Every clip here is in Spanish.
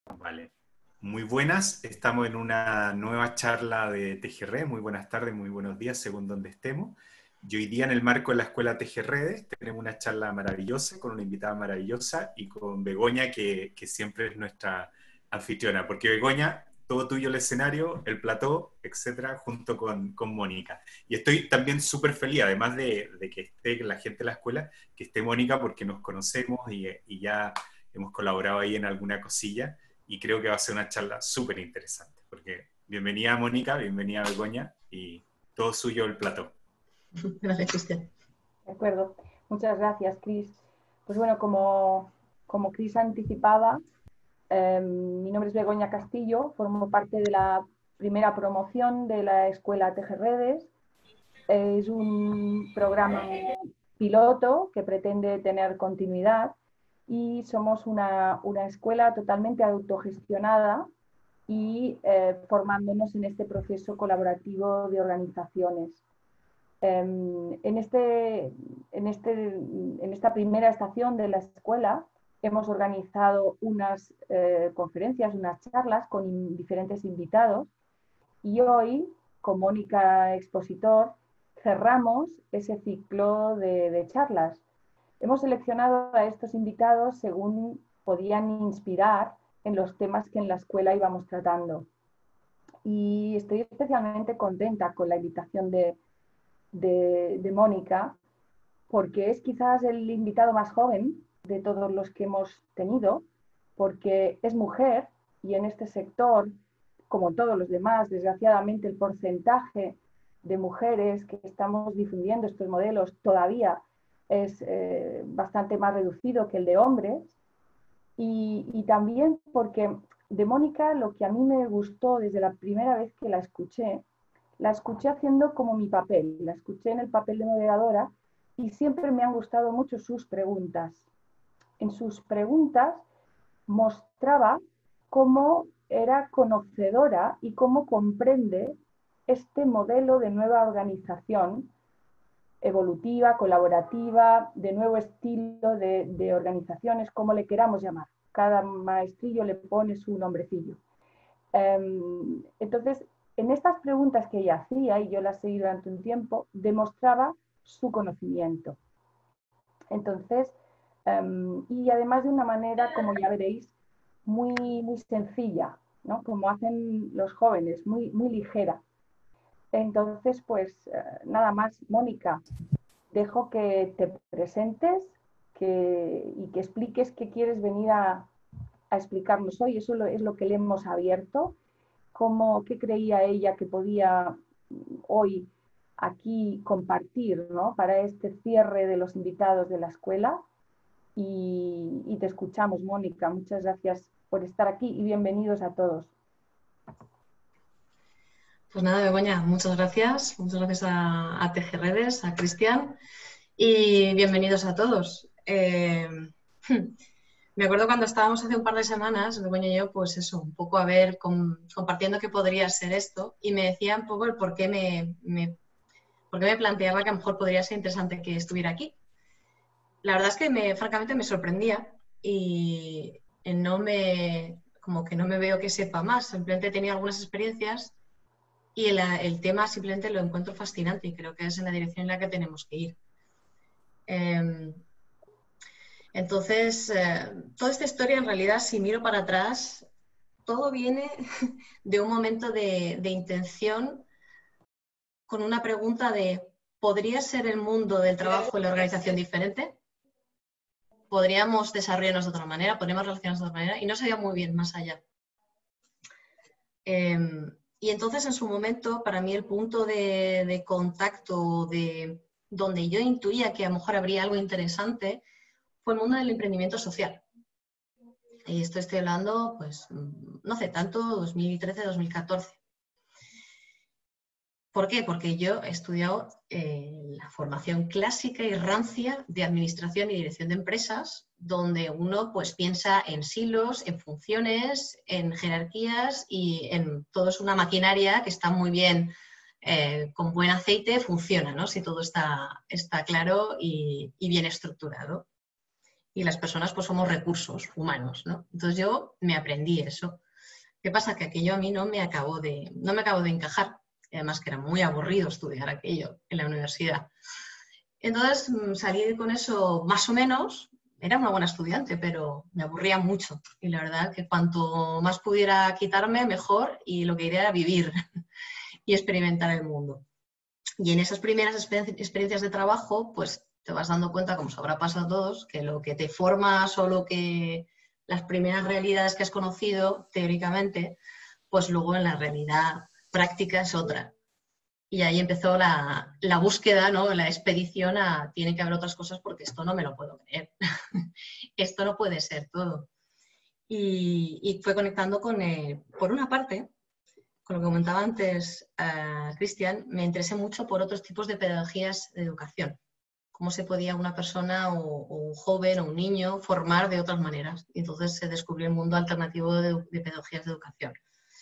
Vale. Muy buenas, estamos en una nueva charla de TGRedes. Muy buenas tardes, muy buenos días, según donde estemos. Y hoy día en el marco de la Escuela TGRedes tenemos una charla maravillosa con una invitada maravillosa y con Begoña, que siempre es nuestra anfitriona. Porque Begoña, todo tuyo el escenario, el plató, etcétera, junto con Mónica. Y estoy también súper feliz, además de que esté la gente de la escuela, que esté Mónica porque nos conocemos y ya hemos colaborado ahí en alguna cosilla y creo que va a ser una charla súper interesante, porque bienvenida Mónica, bienvenida Begoña y todo suyo el plató. Gracias, Cristian. De acuerdo. Muchas gracias, Cris. Pues bueno, como Cris anticipaba, mi nombre es Begoña Castillo, formo parte de la primera promoción de la Escuela TGRedes. Es un programa piloto que pretende tener continuidad y somos una escuela totalmente autogestionada y formándonos en este proceso colaborativo de organizaciones. En esta primera estación de la escuela hemos organizado unas conferencias, unas charlas con diferentes invitados y hoy, con Mónica Expositor, cerramos ese ciclo de charlas. Hemos seleccionado a estos invitados según podían inspirar en los temas que en la escuela íbamos tratando. Y estoy especialmente contenta con la invitación de Mónica, porque es quizás el invitado más joven de todos los que hemos tenido, porque es mujer y en este sector, como todos los demás, desgraciadamente el porcentaje de mujeres que estamos difundiendo estos modelos todavía es bastante más reducido que el de hombres. Y también porque de Mónica lo que a mí me gustó desde la primera vez que la escuché haciendo como mi papel, la escuché en el papel de moderadora y siempre me han gustado mucho sus preguntas. En sus preguntas mostraba cómo era conocedora y cómo comprende este modelo de nueva organización evolutiva, colaborativa, de nuevo estilo de organizaciones, como le queramos llamar. Cada maestrillo le pone su nombrecillo. Entonces, en estas preguntas que ella hacía, y yo las seguí durante un tiempo, demostraba su conocimiento. Entonces, y además de una manera, como ya veréis, muy sencilla, ¿no? Como hacen los jóvenes, muy ligera. Entonces, pues nada más, Mónica, dejo que te presentes y que expliques qué quieres venir a explicarnos hoy. Eso es lo que le hemos abierto. Qué creía ella que podía hoy aquí compartir, ¿no? Para este cierre de los invitados de la escuela. Y te escuchamos, Mónica. Muchas gracias por estar aquí y bienvenidos a todos. Pues nada, Begoña, muchas gracias. Muchas gracias a TGRedes, a Cristian y bienvenidos a todos. Me acuerdo cuando estábamos hace un par de semanas, Begoña y yo, pues eso, un poco a ver, compartiendo qué podría ser esto y me decía un poco el por qué por qué me planteaba que a lo mejor podría ser interesante que estuviera aquí. La verdad es que francamente me sorprendía y como que no me veo que sepa más. Simplemente tenía algunas experiencias y el tema simplemente lo encuentro fascinante y creo que es en la dirección en la que tenemos que ir. Entonces, toda esta historia en realidad, si miro para atrás, todo viene de un momento de intención con una pregunta de ¿podría ser el mundo del trabajo y la organización diferente? ¿Podríamos desarrollarnos de otra manera? ¿Podríamos relacionarnos de otra manera? Y no sabía muy bien más allá. Y entonces, en su momento, para mí el punto de contacto donde yo intuía que a lo mejor habría algo interesante fue el mundo del emprendimiento social. Y esto estoy hablando, pues, no hace tanto, 2013-2014. ¿Por qué? Porque yo he estudiado la formación clásica y rancia de administración y dirección de empresas, donde uno pues piensa en silos, en funciones, en jerarquías y en todo es una maquinaria que está muy bien, con buen aceite, funciona, ¿no? Si todo está claro y bien estructurado. y las personas pues somos recursos humanos, ¿no? Entonces yo me aprendí eso. ¿Qué pasa? Que aquello a mí no me acabó de encajar. Además que era muy aburrido estudiar aquello en la universidad. Entonces salí con eso más o menos. Era una buena estudiante, pero me aburría mucho. Y la verdad que cuanto más pudiera quitarme, mejor. Y lo que quería era vivir y experimentar el mundo. Y en esas primeras experiencias de trabajo, pues te vas dando cuenta, como os habrá pasado a todos, que lo que te formas o lo que las primeras realidades que has conocido teóricamente, pues luego en la realidad práctica es otra. Y ahí empezó la búsqueda, ¿no? La expedición a tiene que haber otras cosas porque esto no me lo puedo creer. Esto no puede ser todo. Y fue conectando con, por una parte, con lo que comentaba antes Cristian, me interesé mucho por otros tipos de pedagogías de educación. Cómo se podía una persona o un joven o un niño formar de otras maneras. Y entonces se descubrió el mundo alternativo de pedagogías de educación.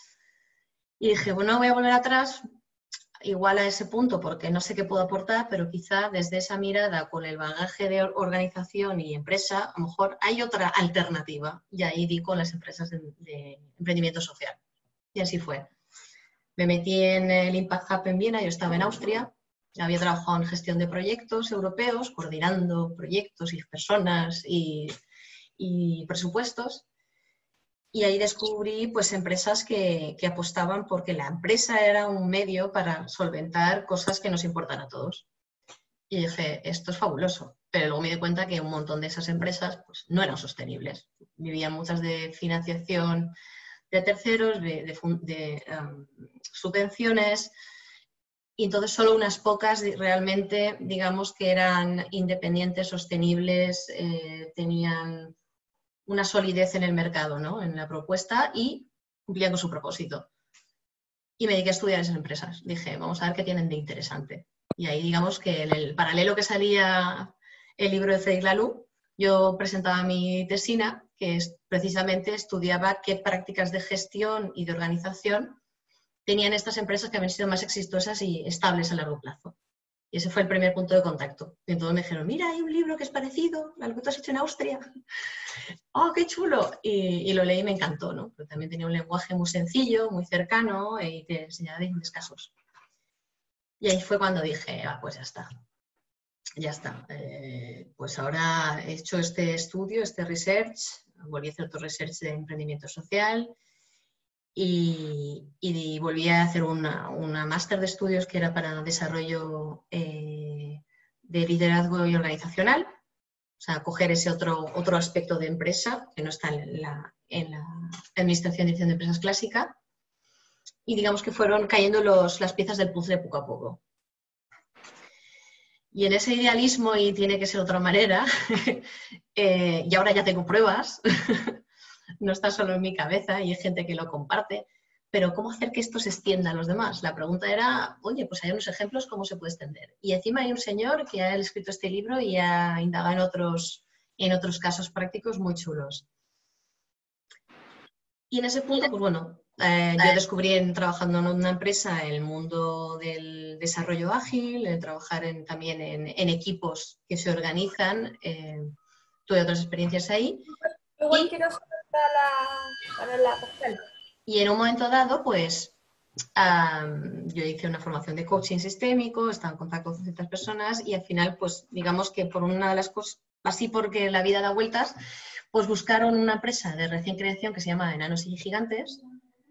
Y dije, bueno, voy a volver atrás, igual a ese punto, porque no sé qué puedo aportar, pero quizá desde esa mirada, con el bagaje de organización y empresa, a lo mejor hay otra alternativa. Y ahí di con las empresas de emprendimiento social. Y así fue. Me metí en el Impact Hub en Viena, yo estaba en Austria, había trabajado en gestión de proyectos europeos, coordinando proyectos y personas y presupuestos. Y ahí descubrí pues, empresas que apostaban porque la empresa era un medio para solventar cosas que nos importan a todos. Y dije, esto es fabuloso. Pero luego me di cuenta que un montón de esas empresas pues, no eran sostenibles. Vivían muchas de financiación de terceros, de subvenciones, y entonces solo unas pocas realmente, digamos, que eran independientes, sostenibles, tenían una solidez en el mercado, ¿no? En la propuesta y cumplían con su propósito. Y me dediqué a estudiar esas empresas. Dije, vamos a ver qué tienen de interesante. Y ahí, digamos que en el paralelo que salía el libro de Frédéric Laloux, yo presentaba mi tesina, que precisamente estudiaba qué prácticas de gestión y de organización tenían estas empresas que habían sido más exitosas y estables a largo plazo. Y ese fue el primer punto de contacto. Y entonces me dijeron, mira, hay un libro que es parecido a lo que tú has hecho en Austria. ¡Oh, qué chulo! Y lo leí y me encantó, ¿no? Pero también tenía un lenguaje muy sencillo, muy cercano y te enseñaba diferentes casos. Y ahí fue cuando dije, pues ya está. Ya está. Pues ahora he hecho este estudio, este research, volví a hacer otro research de emprendimiento social y volví a hacer una máster de estudios que era para desarrollo de liderazgo y organizacional. O sea, coger ese otro aspecto de empresa que no está en la administración y dirección de empresas clásica. Y digamos que fueron cayendo las piezas del puzzle poco a poco. Y en ese idealismo, y tiene que ser de otra manera, y ahora ya tengo pruebas, no está solo en mi cabeza y hay gente que lo comparte, pero ¿cómo hacer que esto se extienda a los demás? La pregunta era, oye, pues hay unos ejemplos, ¿cómo se puede extender? Y encima hay un señor que ha escrito este libro y ha indagado en otros casos prácticos muy chulos. Y en ese punto, pues bueno, yo descubrí trabajando en una empresa el mundo del desarrollo ágil, trabajar también en equipos que se organizan. Tuve otras experiencias ahí. Igual quiero saber para la postal. Y en un momento dado, pues yo hice una formación de coaching sistémico, estaba en contacto con ciertas personas y al final, pues digamos que por una de las cosas, así porque la vida da vueltas, pues buscaron una empresa de recién creación que se llama Enanos y Gigantes.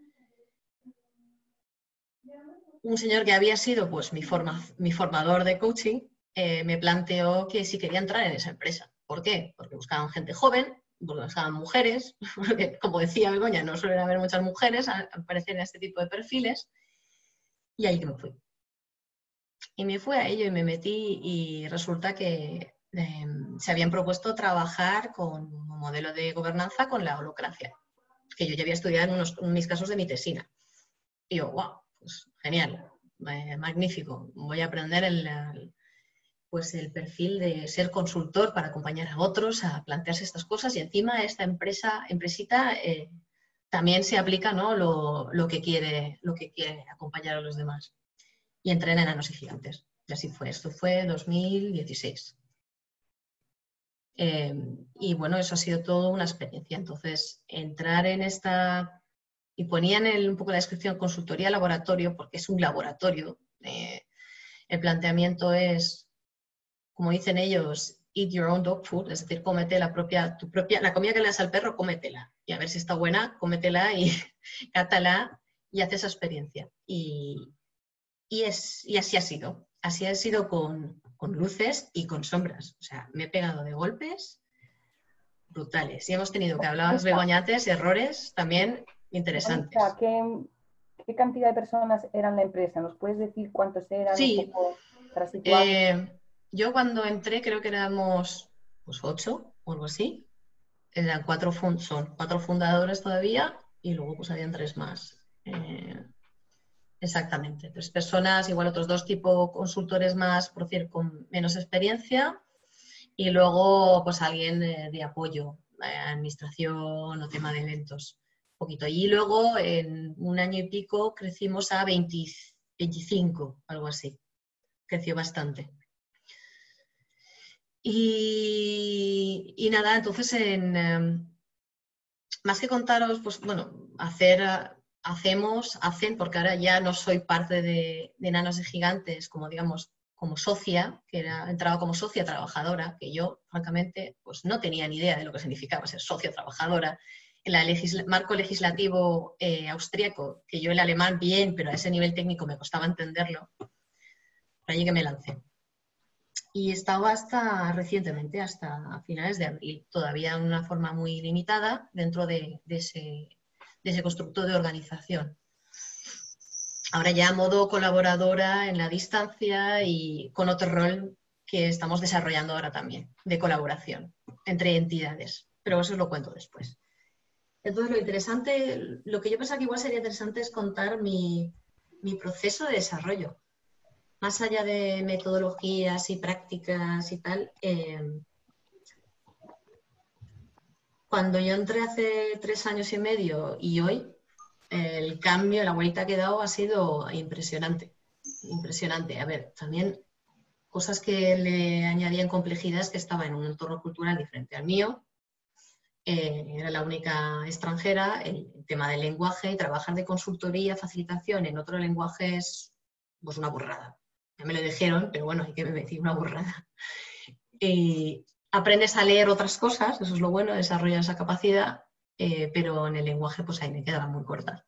Un señor que había sido pues mi formador de coaching me planteó que si quería entrar en esa empresa. ¿Por qué? Porque buscaban gente joven, porque buscaban mujeres, porque como decía Begoña, no suelen haber muchas mujeres al parecer en este tipo de perfiles, y ahí que me fui. Y me fui a ello y me metí y resulta que se habían propuesto trabajar con un modelo de gobernanza con la holocracia, que yo ya había estudiado en mis casos de mi tesina. Y yo, wow, pues genial, magnífico. Voy a aprender el perfil de ser consultor para acompañar a otros a plantearse estas cosas y encima esta empresita también se aplica, ¿no? lo que quiere acompañar a los demás. Y entré en Enanos y Gigantes. Y así fue. Esto fue 2016. Y bueno, eso ha sido toda una experiencia. Entonces, entrar en esta... Y ponían un poco la descripción consultoría laboratorio, porque es un laboratorio. El planteamiento es, como dicen ellos, eat your own dog food, es decir, cómete la comida que le das al perro, cómetela. Y a ver si está buena, cómetela y cátala y haz esa experiencia. Y así ha sido. Así ha sido con luces y con sombras. O sea, me he pegado de golpes brutales. Y hemos tenido, que hablabas Begoña antes, errores también interesantes. ¿Qué cantidad de personas eran la empresa? ¿Nos puedes decir cuántos eran? Sí, un poco para situar? yo cuando entré creo que éramos pues 8 o algo así. Eran son 4 fundadores todavía y luego pues habían 3 más. Exactamente, 3 personas, igual otros 2 tipo consultores más, por decir, con menos experiencia y luego pues alguien de apoyo, administración o tema de eventos. Poquito. Y luego en un año y pico crecimos a 25, algo así. Creció bastante. Y nada, entonces más que contaros, pues bueno, hacen, porque ahora ya no soy parte de Enanos de Gigantes, como digamos, como socia, entraba como socia trabajadora, que yo, francamente, pues no tenía ni idea de lo que significaba ser socia trabajadora. En el marco legislativo austríaco, que yo el alemán bien, pero a ese nivel técnico me costaba entenderlo, por allí que me lancé. Y estaba hasta recientemente, hasta finales de abril, todavía de una forma muy limitada dentro de ese constructo de organización. Ahora ya a modo colaboradora en la distancia y con otro rol que estamos desarrollando ahora también, de colaboración entre entidades. Pero eso os lo cuento después. Entonces, lo interesante, lo que yo pensaba que igual sería interesante es contar mi proceso de desarrollo. Más allá de metodologías y prácticas y tal, cuando yo entré hace 3 años y medio y hoy, el cambio, la vuelta que he dado ha sido impresionante. Impresionante. A ver, también cosas que le añadían complejidad es que estaba en un entorno cultural diferente al mío. Era la única extranjera, el tema del lenguaje, trabajar de consultoría, facilitación en otro lenguaje es pues una burrada. Ya me lo dijeron, pero bueno, hay que decir una burrada. Aprendes a leer otras cosas, eso es lo bueno, desarrollas esa capacidad, pero en el lenguaje pues ahí me quedaba muy corta.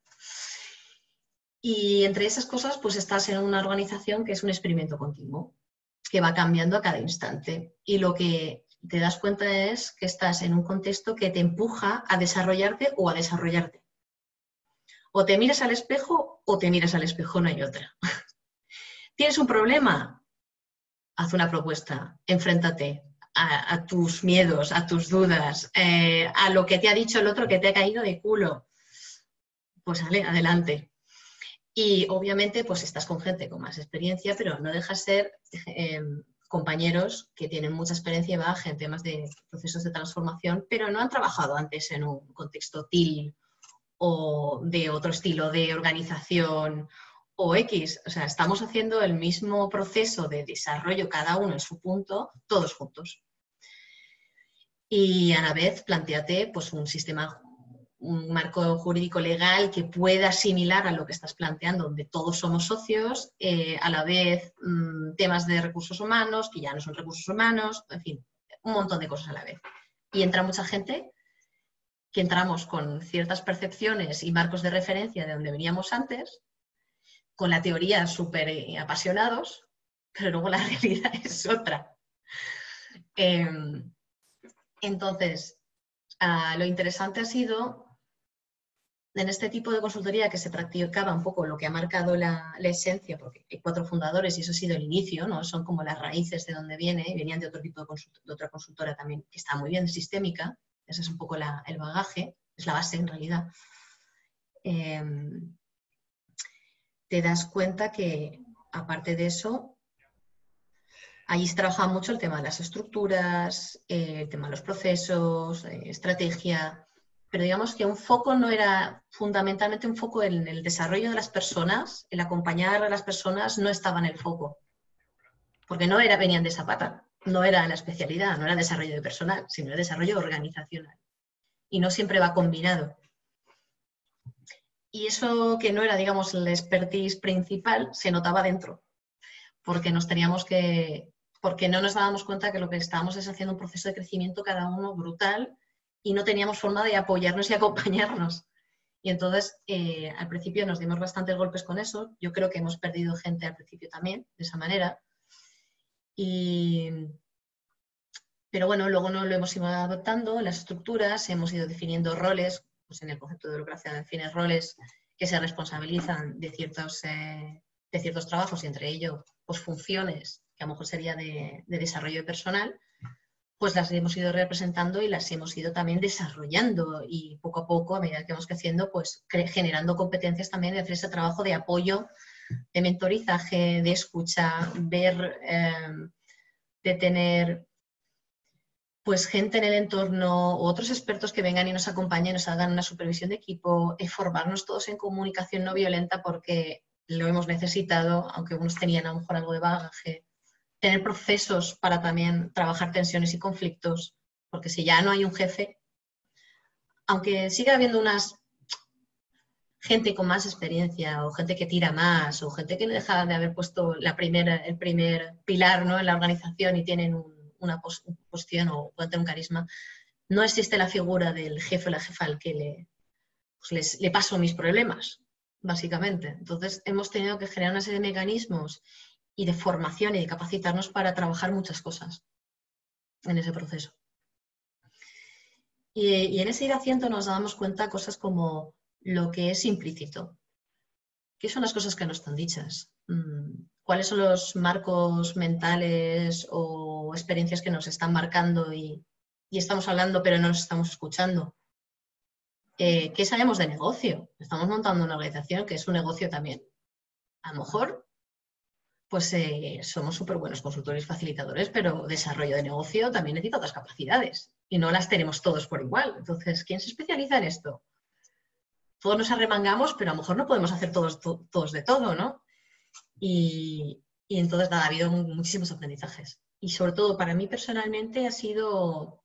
Y entre esas cosas pues estás en una organización que es un experimento continuo, que va cambiando a cada instante. Y lo que te das cuenta es que estás en un contexto que te empuja a desarrollarte o a desarrollarte. O te miras al espejo o te miras al espejo, no hay otra. ¿Tienes un problema? Haz una propuesta, enfréntate a tus miedos, a tus dudas, a lo que te ha dicho el otro que te ha caído de culo. Pues adelante. Y obviamente pues estás con gente con más experiencia, pero no dejas ser compañeros que tienen mucha experiencia y bagaje en temas de procesos de transformación, pero no han trabajado antes en un contexto TIL o de otro estilo de organización o X. O sea, estamos haciendo el mismo proceso de desarrollo, cada uno en su punto, todos juntos. Y a la vez, plantéate pues, un marco jurídico legal que pueda asimilar a lo que estás planteando, donde todos somos socios, a la vez temas de recursos humanos, que ya no son recursos humanos, en fin, un montón de cosas a la vez. Y entra mucha gente que entramos con ciertas percepciones y marcos de referencia de donde veníamos antes, con la teoría súper apasionados, pero luego la realidad es otra. Entonces, lo interesante ha sido en este tipo de consultoría que se practicaba un poco lo que ha marcado la esencia, porque hay 4 fundadores y eso ha sido el inicio, ¿no? Son como las raíces de donde viene, venían de otro tipo de otra consultora también, que está muy bien, sistémica, ese es un poco el bagaje, es la base en realidad. Te das cuenta que, aparte de eso, allí se trabaja mucho el tema de las estructuras, el tema de los procesos, estrategia, pero digamos que un foco no era fundamentalmente un foco en el desarrollo de las personas, el acompañar a las personas no estaba en el foco, porque no venían de esa pata, no era la especialidad, no era desarrollo de personal, sino desarrollo organizacional. Y no siempre va combinado. Y eso que no era, digamos, el expertise principal, se notaba dentro, porque porque no nos dábamos cuenta que lo que estábamos es haciendo un proceso de crecimiento cada uno brutal y no teníamos forma de apoyarnos y acompañarnos. Y entonces, al principio nos dimos bastantes golpes con eso. Yo creo que hemos perdido gente al principio también, de esa manera. Pero bueno, luego no lo hemos ido adoptando, las estructuras, hemos ido definiendo roles, pues en el concepto de democracia define roles que se responsabilizan de ciertos trabajos y entre ellos pues funciones que a lo mejor sería de desarrollo personal, pues las hemos ido representando y las hemos ido también desarrollando y poco a poco, a medida que vamos creciendo, pues generando competencias también de hacer ese trabajo de apoyo, de mentorizaje, de escucha, de tener pues gente en el entorno, otros expertos que vengan y nos acompañen, nos hagan una supervisión de equipo, formarnos todos en comunicación no violenta porque lo hemos necesitado, aunque unos tenían a lo mejor algo de bagaje, tener procesos para también trabajar tensiones y conflictos, porque si ya no hay un jefe, aunque siga habiendo unas gente con más experiencia o gente que tira más o gente que no deja de haber puesto el primer pilar, ¿no?, en la organización y tienen una posición o pueden tener un carisma, no existe la figura del jefe o la jefa al que le paso mis problemas, básicamente. Entonces hemos tenido que generar una serie de mecanismos y de formación y de capacitarnos para trabajar muchas cosas en ese proceso. Y en ese ir haciendo nos damos cuenta de cosas como lo que es implícito. ¿Qué son las cosas que no están dichas? ¿Cuáles son los marcos mentales o experiencias que nos están marcando y estamos hablando pero no nos estamos escuchando? ¿Qué sabemos de negocio? Estamos montando una organización que es un negocio también. A lo mejor pues somos súper buenos consultores y facilitadores, pero desarrollo de negocio también necesita otras capacidades y no las tenemos todos por igual. Entonces, ¿quién se especializa en esto? Todos nos arremangamos, pero a lo mejor no podemos hacer todos de todo, ¿no? Y entonces, nada, ha habido muchísimos aprendizajes. Y sobre todo, para mí personalmente ha sido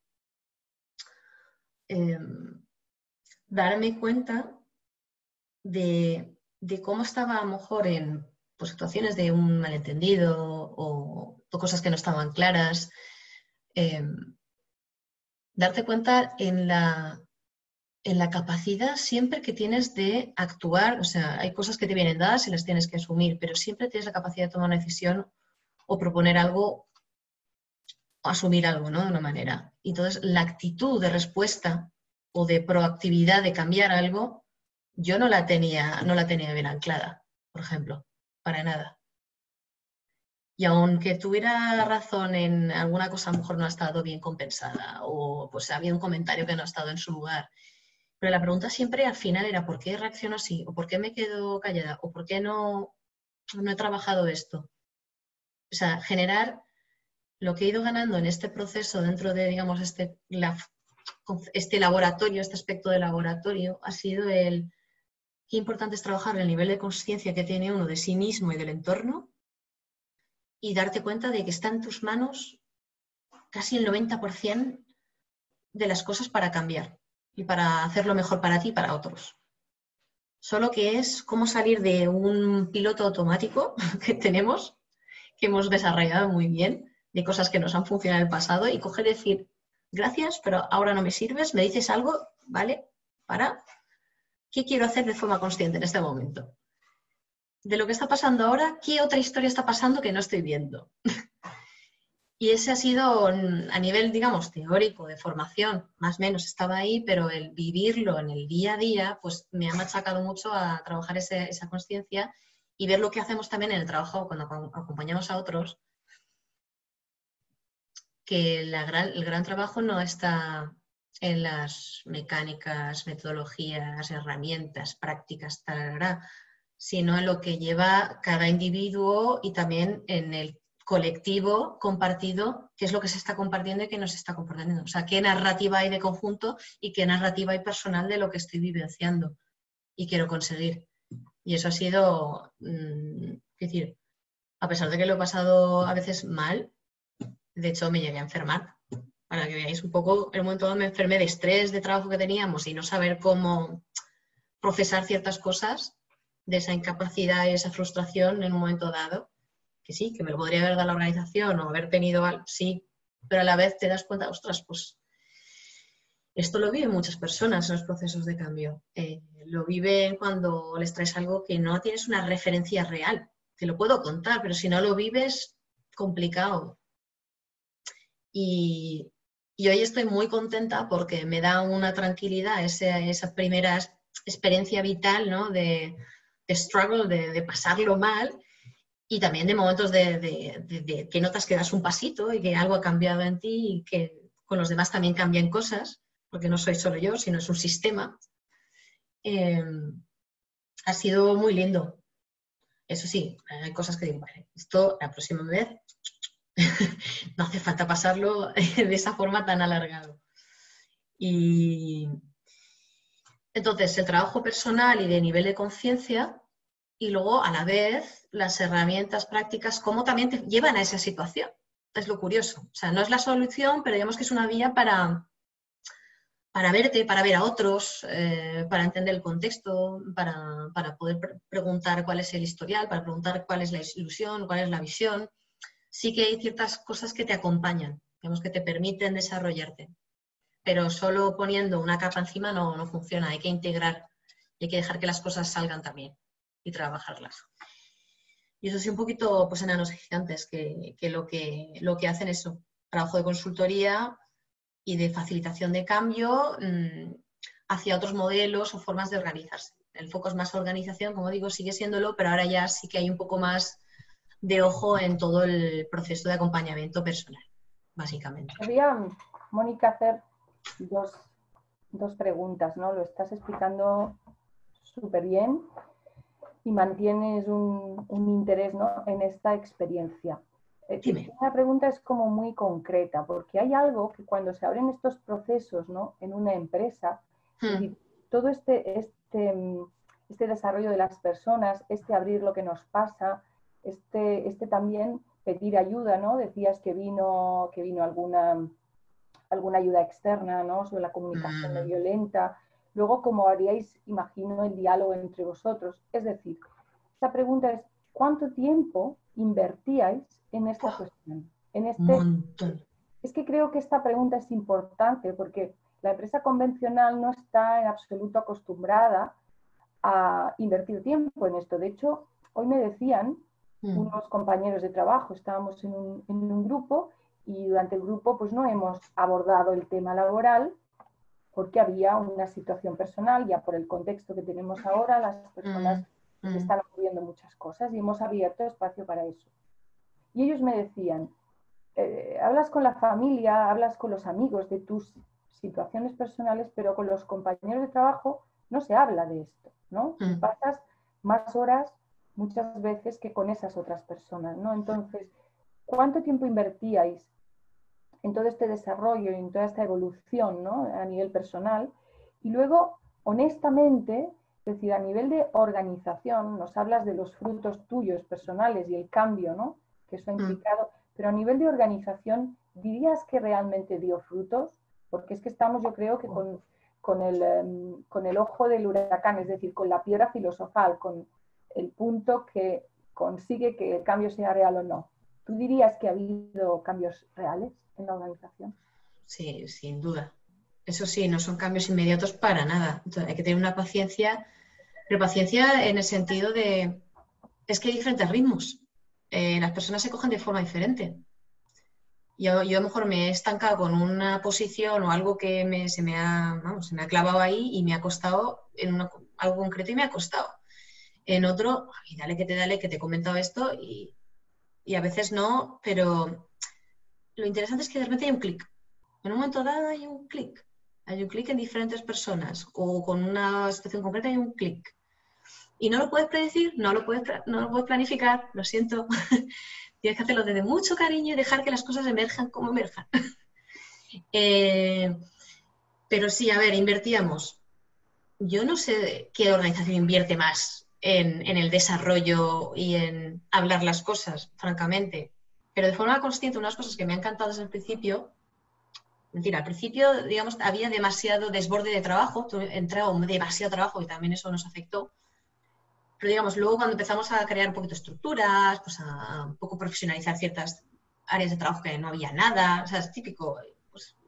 darme cuenta de cómo estaba a lo mejor en pues, situaciones de un malentendido o cosas que no estaban claras. Darte cuenta en la capacidad siempre que tienes de actuar, o sea, hay cosas que te vienen dadas y las tienes que asumir, pero siempre tienes la capacidad de tomar una decisión o proponer algo o asumir algo, ¿no?, de una manera. Entonces, la actitud de respuesta o de proactividad de cambiar algo, yo no la tenía bien anclada, por ejemplo, para nada. Y aunque tuviera razón en alguna cosa, a lo mejor no ha estado bien compensada o pues ha habido un comentario que no ha estado en su lugar. Pero la pregunta siempre al final era ¿por qué reacciono así? ¿O por qué me quedo callada? ¿O por qué no he trabajado esto? O sea, generar lo que he ido ganando en este proceso dentro de, digamos, este laboratorio, este aspecto de laboratorio, ha sido qué importante es trabajar el nivel de conciencia que tiene uno de sí mismo y del entorno y darte cuenta de que está en tus manos casi el 90% de las cosas para cambiar y para hacerlo mejor para ti y para otros. Solo que es cómo salir de un piloto automático que tenemos, que hemos desarrollado muy bien, de cosas que nos han funcionado en el pasado y coger y decir, gracias, pero ahora no me sirves, me dices algo, ¿vale? ¿Qué quiero hacer de forma consciente en este momento? De lo que está pasando ahora, ¿qué otra historia está pasando que no estoy viendo? Y ese ha sido, a nivel, digamos, teórico, de formación, más o menos estaba ahí, pero el vivirlo en el día a día, pues me ha machacado mucho a trabajar esa conciencia y ver lo que hacemos también en el trabajo cuando acompañamos a otros, que el gran trabajo no está en las mecánicas, metodologías, herramientas, prácticas, sino en lo que lleva cada individuo y también en el colectivo compartido, qué es lo que se está compartiendo y qué no se está compartiendo. O sea, qué narrativa hay de conjunto y qué narrativa hay personal de lo que estoy vivenciando y quiero conseguir. Y eso ha sido, es decir, a pesar de que lo he pasado a veces mal, De hecho, me llegué a enfermar. Para que veáis un poco, en un momento dado me enfermé de estrés de trabajo que teníamos y no saber cómo procesar ciertas cosas, de esa incapacidad y esa frustración en un momento dado. Que sí, que me lo podría haber dado la organización o haber tenido algo, sí, pero a la vez te das cuenta, ostras, pues esto lo viven muchas personas en los procesos de cambio. Lo viven cuando les traes algo que no tienes una referencia real. Te lo puedo contar, pero si no lo vives, complicado. Y hoy estoy muy contenta porque me da una tranquilidad esa primera experiencia vital, ¿no? de struggle, de pasarlo mal, y también de momentos de que notas que das un pasito y que algo ha cambiado en ti y que con los demás también cambian cosas, porque no soy solo yo, sino es un sistema. Ha sido muy lindo. Eso sí, hay cosas que digo, vale, esto la próxima vez no hace falta pasarlo de esa forma tan alargado. Y entonces, el trabajo personal y de nivel de conciencia, y luego, a la vez, las herramientas prácticas, cómo también te llevan a esa situación. Es lo curioso. O sea, no es la solución, pero digamos que es una vía para verte, para ver a otros, para entender el contexto, para poder preguntar cuál es el historial, para preguntar cuál es la ilusión, cuál es la visión. Sí que hay ciertas cosas que te acompañan, digamos, que te permiten desarrollarte. Pero solo poniendo una capa encima no funciona, hay que integrar, hay que dejar que las cosas salgan también y trabajarlas. Y eso sí, un poquito, pues, Enanos Gigantes, que lo que hacen es eso, trabajo de consultoría y de facilitación de cambio hacia otros modelos o formas de organizarse. El foco es más organización, como digo, sigue siéndolo, pero ahora ya sí que hay un poco más de ojo en todo el proceso de acompañamiento personal, básicamente. Quería, Mónica, hacer dos preguntas, ¿no? Lo estás explicando súper bien y mantienes un interés, ¿no?, en esta experiencia. La pregunta es como muy concreta, porque hay algo que cuando se abren estos procesos, ¿no?, en una empresa, es decir, todo este desarrollo de las personas, abrir lo que nos pasa, también pedir ayuda, ¿no? Decías que vino alguna ayuda externa, ¿no?, sobre la comunicación no violenta. Luego, ¿cómo haríais, imagino, el diálogo entre vosotros? Es decir, esta pregunta es, ¿cuánto tiempo invertíais en esta cuestión? Un montón. Es que creo que esta pregunta es importante porque la empresa convencional no está en absoluto acostumbrada a invertir tiempo en esto. De hecho, hoy me decían unos compañeros de trabajo, estábamos en un grupo y durante el grupo pues no hemos abordado el tema laboral porque había una situación personal, ya por el contexto que tenemos ahora, las personas están ocurriendo muchas cosas y hemos abierto espacio para eso. Y ellos me decían, hablas con la familia, hablas con los amigos de tus situaciones personales, pero con los compañeros de trabajo no se habla de esto, ¿no? Y pasas más horas muchas veces que con esas otras personas, ¿no? Entonces, ¿cuánto tiempo invertíais en todo este desarrollo y en toda esta evolución, ¿no?, a nivel personal? Y luego, honestamente, es decir, a nivel de organización, nos hablas de los frutos tuyos personales y el cambio, ¿no?, que eso ha implicado, pero a nivel de organización, ¿dirías que realmente dio frutos? Porque es que estamos, yo creo que con el ojo del huracán, es decir, con la piedra filosofal, con el punto que consigue que el cambio sea real o no. ¿Tú dirías que ha habido cambios reales en la organización? Sí, sin duda. Eso sí, no son cambios inmediatos para nada. Entonces, hay que tener una paciencia, pero paciencia en el sentido de, es que hay diferentes ritmos. Las personas se cogen de forma diferente. Yo a lo mejor me he estancado con una posición o algo que se me ha clavado ahí y me ha costado en algo concreto y me ha costado. En otro, ay, dale, que te he comentado esto y a veces no, pero lo interesante es que de repente hay un clic. En un momento dado hay un clic. Hay un clic en diferentes personas o con una situación concreta hay un clic. Y no lo puedes predecir, no lo puedes planificar, lo siento. Tienes que hacerlo desde mucho cariño y dejar que las cosas emerjan como emerjan. Pero sí, a ver, invertíamos. Yo no sé qué organización invierte más en el desarrollo y en hablar las cosas, francamente. pero de forma consciente, unas cosas que me han encantado desde el principio, es decir, al principio, digamos, había demasiado desborde de trabajo, entraba demasiado trabajo y también eso nos afectó. Pero digamos, luego cuando empezamos a crear un poquito de estructuras, pues a un poco profesionalizar ciertas áreas de trabajo que no había nada, o sea, es típico, pues,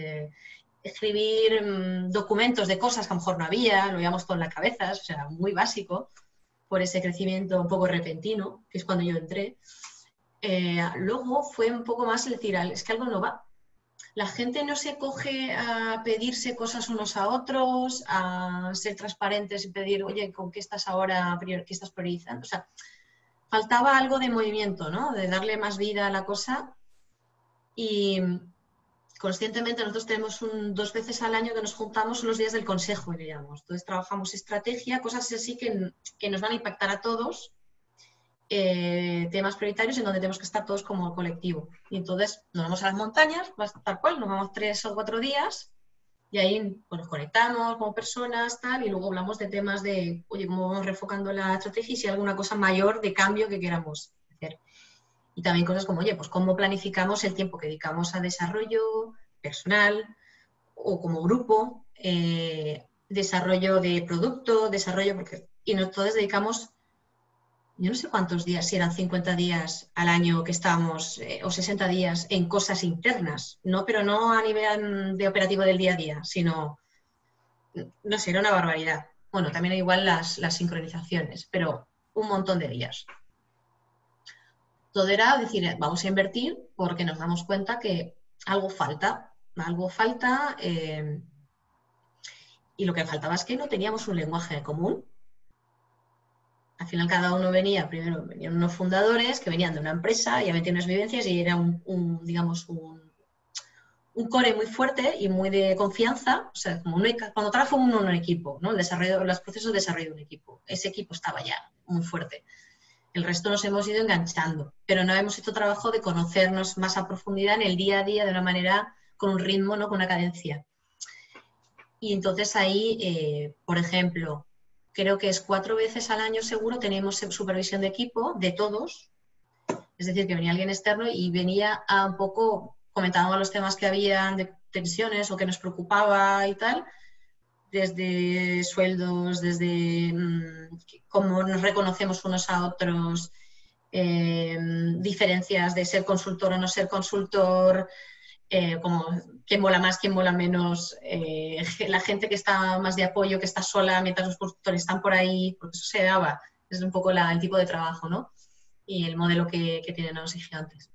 escribir documentos de cosas que a lo mejor no había, lo llevamos todo en la cabeza, o sea, muy básico, por ese crecimiento un poco repentino, que es cuando yo entré. Luego fue un poco más decir, es que algo no va. La gente no se coge a pedirse cosas unos a otros, a ser transparentes y pedir, oye, ¿con qué estás ahora, qué estás priorizando? O sea, faltaba algo de movimiento, ¿no? De darle más vida a la cosa. Y conscientemente nosotros tenemos 2 veces al año que nos juntamos, son los días del consejo, digamos. Entonces trabajamos estrategia, cosas así que nos van a impactar a todos. Temas prioritarios en donde tenemos que estar todos como colectivo. Y entonces nos vamos a las montañas, tal cual, nos vamos 3 o 4 días y ahí pues, nos conectamos como personas, tal, y luego hablamos de temas de, oye, cómo vamos refocando la estrategia y si hay alguna cosa mayor de cambio que queramos hacer. Y también cosas como, oye, pues cómo planificamos el tiempo que dedicamos a desarrollo personal o como grupo, desarrollo de producto, y nosotros dedicamos, yo no sé cuántos días, si eran 50 días al año que estábamos, o 60 días en cosas internas, ¿no? Pero no a nivel de operativo del día a día, sino, no sé, era una barbaridad. Bueno, también igual las sincronizaciones, pero un montón de días. Todo era decir, vamos a invertir porque nos damos cuenta que algo falta, y lo que faltaba es que no teníamos un lenguaje común. Al final cada uno primero venían unos fundadores que venían de una empresa, ya metían unas vivencias y era digamos, un core muy fuerte y muy de confianza, o sea, como cuando trabaja uno en un equipo, ¿no? Los procesos de desarrollo de un equipo, ese equipo estaba ya muy fuerte. El resto nos hemos ido enganchando, pero no hemos hecho trabajo de conocernos más a profundidad en el día a día de una manera, con un ritmo, ¿no? Con una cadencia. Y entonces ahí, por ejemplo, creo que es 4 veces al año seguro tenemos supervisión de equipo de todos, es decir, que venía alguien externo y venía a un poco comentando los temas que habían de tensiones o que nos preocupaba y tal, desde sueldos, desde cómo nos reconocemos unos a otros, diferencias de ser consultor o no ser consultor, como quién mola más, quién mola menos, la gente que está más de apoyo, que está sola mientras los consultores están por ahí, porque eso se daba, es un poco el tipo de trabajo, ¿no? Y el modelo que tienen los gigantes.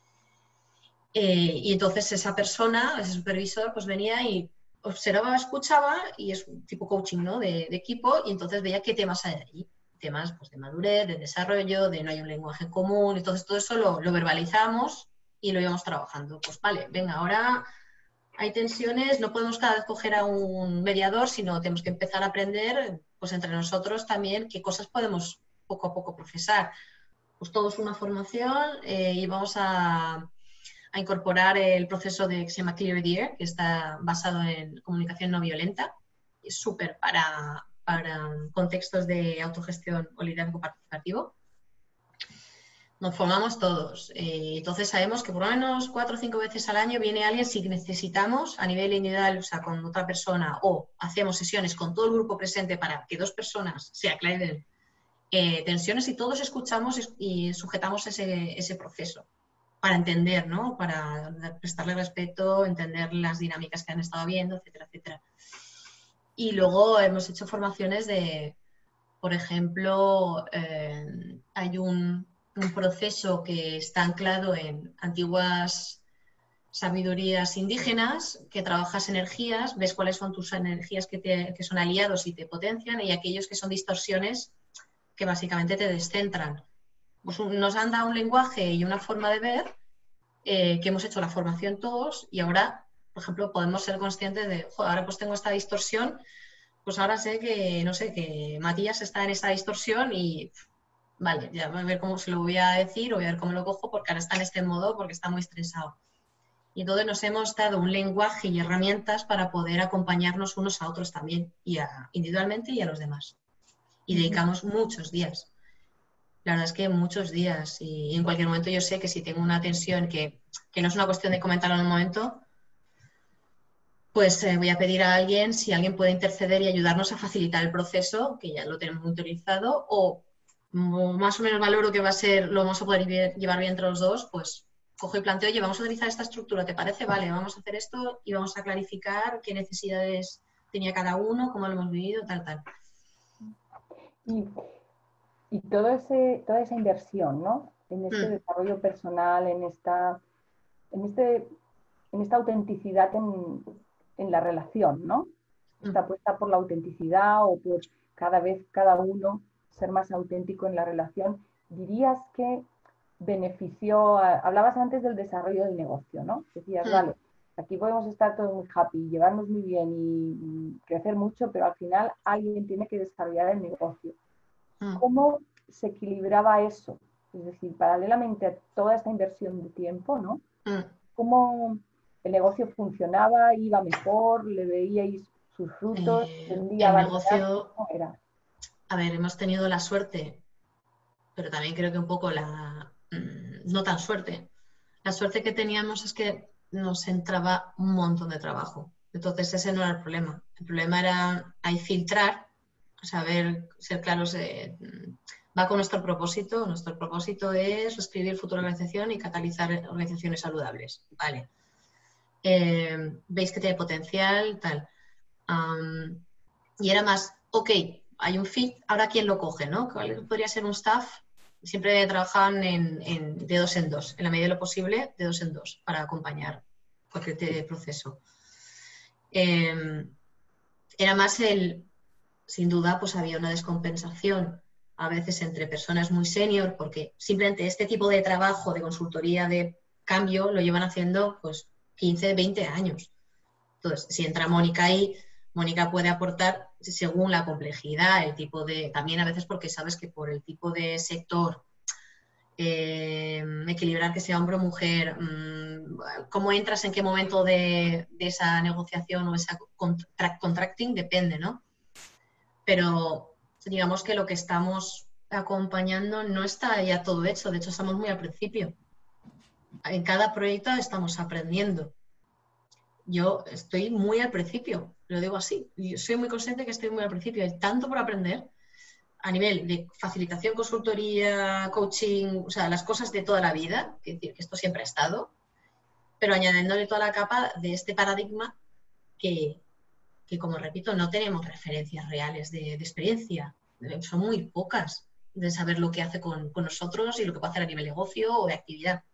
Y entonces esa persona, ese supervisor, pues venía y observaba, escuchaba, y es un tipo coaching, ¿no? de equipo, y entonces veía qué temas hay allí. Temas pues, de madurez, de desarrollo, de no hay un lenguaje común, entonces todo eso lo verbalizamos y lo íbamos trabajando. Pues vale, venga, ahora hay tensiones, no podemos cada vez coger a un mediador, sino tenemos que empezar a aprender pues entre nosotros también qué cosas podemos poco a poco procesar. Pues todo es una formación y vamos a incorporar el proceso que se llama Clear the Air, que está basado en comunicación no violenta. Es súper para contextos de autogestión o liderazgo participativo. Nos formamos todos. Entonces sabemos que por lo menos 4 o 5 veces al año viene alguien si necesitamos a nivel individual, o sea, con otra persona, o hacemos sesiones con todo el grupo presente para que 2 personas se aclaren tensiones y todos escuchamos y sujetamos ese proceso para entender, ¿no? Para prestarle respeto, entender las dinámicas que han estado viendo, etcétera, etcétera. Y luego hemos hecho formaciones de, por ejemplo, hay un proceso que está anclado en antiguas sabidurías indígenas, que trabajas energías, ves cuáles son tus energías que son aliados y te potencian, y aquellos que son distorsiones que básicamente te descentran. Pues nos han dado un lenguaje y una forma de ver que hemos hecho la formación todos y ahora, por ejemplo, podemos ser conscientes de, joder, ahora pues tengo esta distorsión, pues ahora sé que, no sé, que Matías está en esta distorsión y vale, ya voy a ver cómo se lo voy a decir o voy a ver cómo lo cojo porque ahora está en este modo porque está muy estresado. Y entonces nos hemos dado un lenguaje y herramientas para poder acompañarnos unos a otros también, individualmente y a los demás. Y dedicamos muchos días. La verdad es que muchos días y en cualquier momento yo sé que si tengo una tensión que no es una cuestión de comentarlo en un momento, pues voy a pedir a alguien si alguien puede interceder y ayudarnos a facilitar el proceso, que ya lo tenemos autorizado, o más o menos valoro que va a ser, lo vamos a poder llevar bien entre los dos, pues cojo y planteo, oye, vamos a utilizar esta estructura, ¿te parece? Vale, vamos a hacer esto y vamos a clarificar qué necesidades tenía cada uno, cómo lo hemos vivido, tal, tal. Y, y toda esa inversión, ¿no? En este desarrollo personal, en esta autenticidad en la relación, ¿no? Esta apuesta por la autenticidad o por cada vez cada uno ser más auténtico en la relación. ¿Dirías que benefició, hablabas antes del desarrollo del negocio, ¿no? Decías, vale, aquí podemos estar todos muy happy, llevarnos muy bien y crecer mucho, pero al final alguien tiene que desarrollar el negocio. ¿Cómo se equilibraba eso? Es decir, paralelamente a toda esta inversión de tiempo, ¿no? ¿Cómo el negocio funcionaba? ¿Iba mejor? ¿Le veíais sus frutos? ¿Tendía a El variar? negocio, ¿Cómo era? a ver, hemos tenido la suerte, pero también creo que un poco no tan suerte. La suerte que teníamos es que nos entraba un montón de trabajo. Entonces ese no era el problema. El problema era ahí filtrar, saber, ser claros va con nuestro propósito. Nuestro propósito es reescribir futura organización y catalizar organizaciones saludables. Vale. Veis que tiene potencial, tal. Y era más, ok, hay un fit, ahora quién lo coge, ¿no? ¿Cuál podría ser un staff? Siempre trabajaban de dos en dos, en la medida de lo posible, de dos en dos, para acompañar cualquier proceso. Era más sin duda, pues había una descompensación a veces entre personas muy senior, porque simplemente este tipo de trabajo de consultoría de cambio lo llevan haciendo pues 15, 20 años. Entonces, si entra Mónica ahí, Mónica puede aportar según la complejidad, el tipo de... También a veces porque sabes que por el tipo de sector, equilibrar que sea hombre o mujer, cómo entras en qué momento de esa negociación o esa contracting, depende, ¿no? Pero digamos que lo que estamos acompañando no está ya todo hecho, de hecho estamos muy al principio. En cada proyecto estamos aprendiendo. Yo estoy muy al principio, lo digo así. Yo soy muy consciente que estoy muy al principio. Hay tanto por aprender a nivel de facilitación, consultoría, coaching, o sea, las cosas de toda la vida, que esto siempre ha estado, pero añadiéndole toda la capa de este paradigma que como repito, no tenemos referencias reales de experiencia. Son muy pocas de saber lo que hace con nosotros y lo que puede hacer a nivel negocio o de actividad.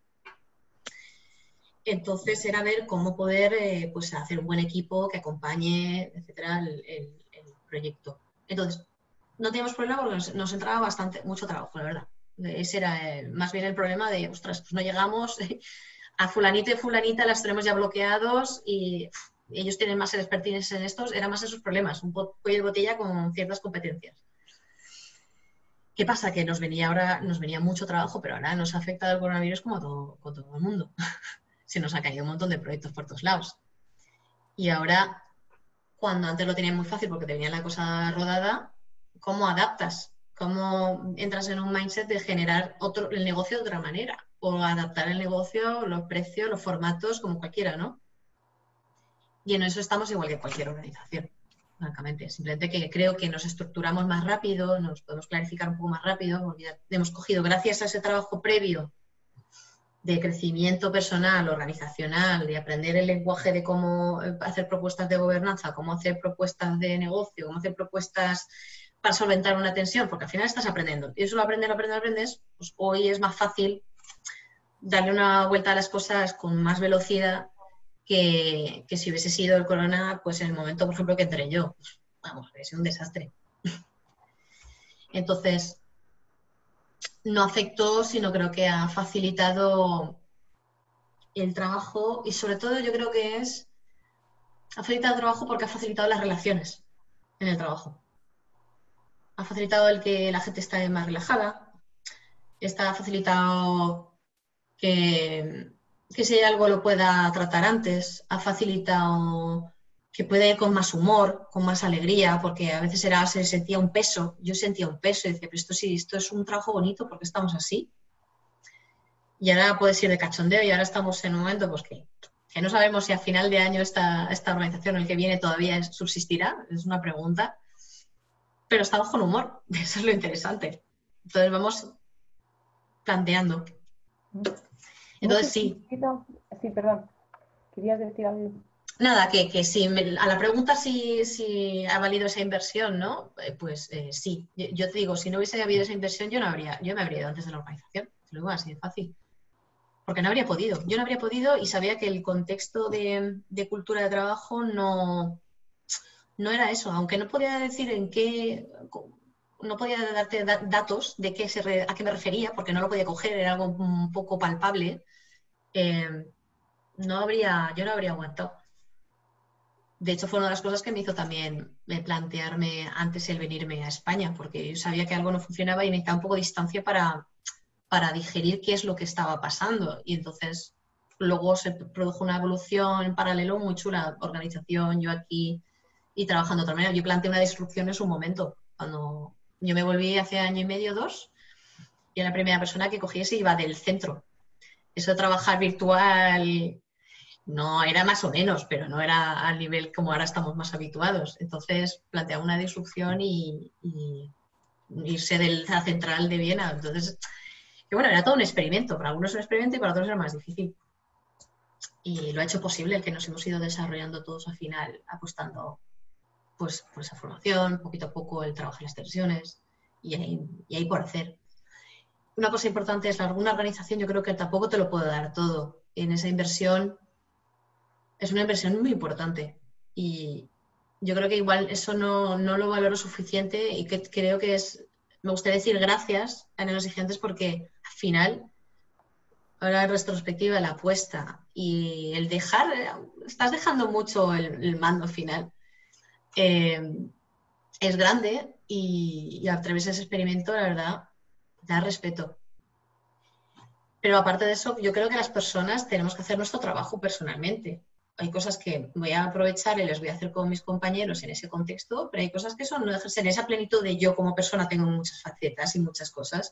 Entonces era ver cómo poder pues hacer un buen equipo que acompañe, etcétera, el proyecto. Entonces, no teníamos problema porque nos entraba mucho trabajo, la verdad. Ese era más bien el problema de, ostras, pues no llegamos, a fulanito y fulanita las tenemos ya bloqueados y ellos tienen más expertise en estos, eran más esos problemas, un cuello de botella con ciertas competencias. ¿Qué pasa? Que nos venía mucho trabajo, pero ahora nos ha afectado el coronavirus como con todo el mundo. Se nos ha caído un montón de proyectos por todos lados. Y ahora, cuando antes lo tenían muy fácil porque tenía la cosa rodada, ¿cómo adaptas? ¿Cómo entras en un mindset de generar el negocio de otra manera? O adaptar el negocio, los precios, los formatos, como cualquiera, ¿no? Y en eso estamos igual que cualquier organización, francamente. Simplemente que creo que nos estructuramos más rápido, nos podemos clarificar un poco más rápido, porque ya hemos cogido, gracias a ese trabajo previo de crecimiento personal, organizacional, de aprender el lenguaje de cómo hacer propuestas de gobernanza, cómo hacer propuestas de negocio, cómo hacer propuestas para solventar una tensión, porque al final estás aprendiendo. Y eso lo aprendes, pues hoy es más fácil darle una vuelta a las cosas con más velocidad que si hubiese sido el corona, pues en el momento, por ejemplo, que entré yo. Vamos, es un desastre. Entonces, no afectó, sino creo que ha facilitado el trabajo y sobre todo yo creo que ha facilitado el trabajo porque ha facilitado las relaciones en el trabajo. Ha facilitado el que la gente esté más relajada, ha facilitado que si hay algo lo pueda tratar antes, ha facilitado que puede ir con más humor, con más alegría, porque a veces se sentía un peso, yo sentía un peso y decía, pero esto sí, esto es un trabajo bonito porque estamos así. Y ahora puedes ir de cachondeo y ahora estamos en un momento pues que no sabemos si a final de año esta organización, el que viene, todavía subsistirá, es una pregunta, pero estamos con humor, eso es lo interesante. Entonces vamos planteando. Entonces sí. Sí, perdón. ¿Querías decir algo? Nada, que sí, a la pregunta si ha valido esa inversión, ¿no? Pues sí. Yo te digo, si no hubiese habido esa inversión, yo me habría ido antes de la organización. Te lo digo así de fácil. Porque no habría podido. Yo no habría podido y sabía que el contexto de cultura de trabajo no era eso. Aunque no podía decir en qué, no podía darte datos de a qué me refería, porque no lo podía coger, era algo un poco palpable. Yo no habría aguantado. De hecho, fue una de las cosas que me hizo también plantearme antes el venirme a España, porque yo sabía que algo no funcionaba y necesitaba un poco de distancia para digerir qué es lo que estaba pasando. Y entonces luego se produjo una evolución en paralelo muy chula, organización, yo aquí y trabajando de otra manera. Yo planteé una disrupción en su momento, cuando yo me volví hace año y medio, 2, y era la primera persona que cogí y se iba del centro. Eso de trabajar virtual no era más o menos, pero no era al nivel como ahora estamos más habituados. Entonces planteaba una disrupción y irse de la central de Viena. Entonces, que bueno, era todo un experimento. Para algunos es un experimento y para otros era más difícil. Y lo ha hecho posible el que nos hemos ido desarrollando todos al final, apostando pues por esa formación, poquito a poco el trabajo en las tensiones y hay por hacer. Una cosa importante es alguna organización, yo creo que tampoco te lo puedo dar todo. En esa inversión es una inversión muy importante y yo creo que igual eso no lo valoro suficiente y que creo que me gustaría decir gracias a los exigentes porque al final, ahora en retrospectiva, la apuesta y el estás dejando mucho el mando final. Es grande y a través de ese experimento, la verdad, da respeto. Pero aparte de eso, yo creo que las personas tenemos que hacer nuestro trabajo personalmente. Hay cosas que voy a aprovechar y les voy a hacer con mis compañeros en ese contexto, pero hay cosas que son no ejercer esa plenitud de yo como persona tengo muchas facetas y muchas cosas.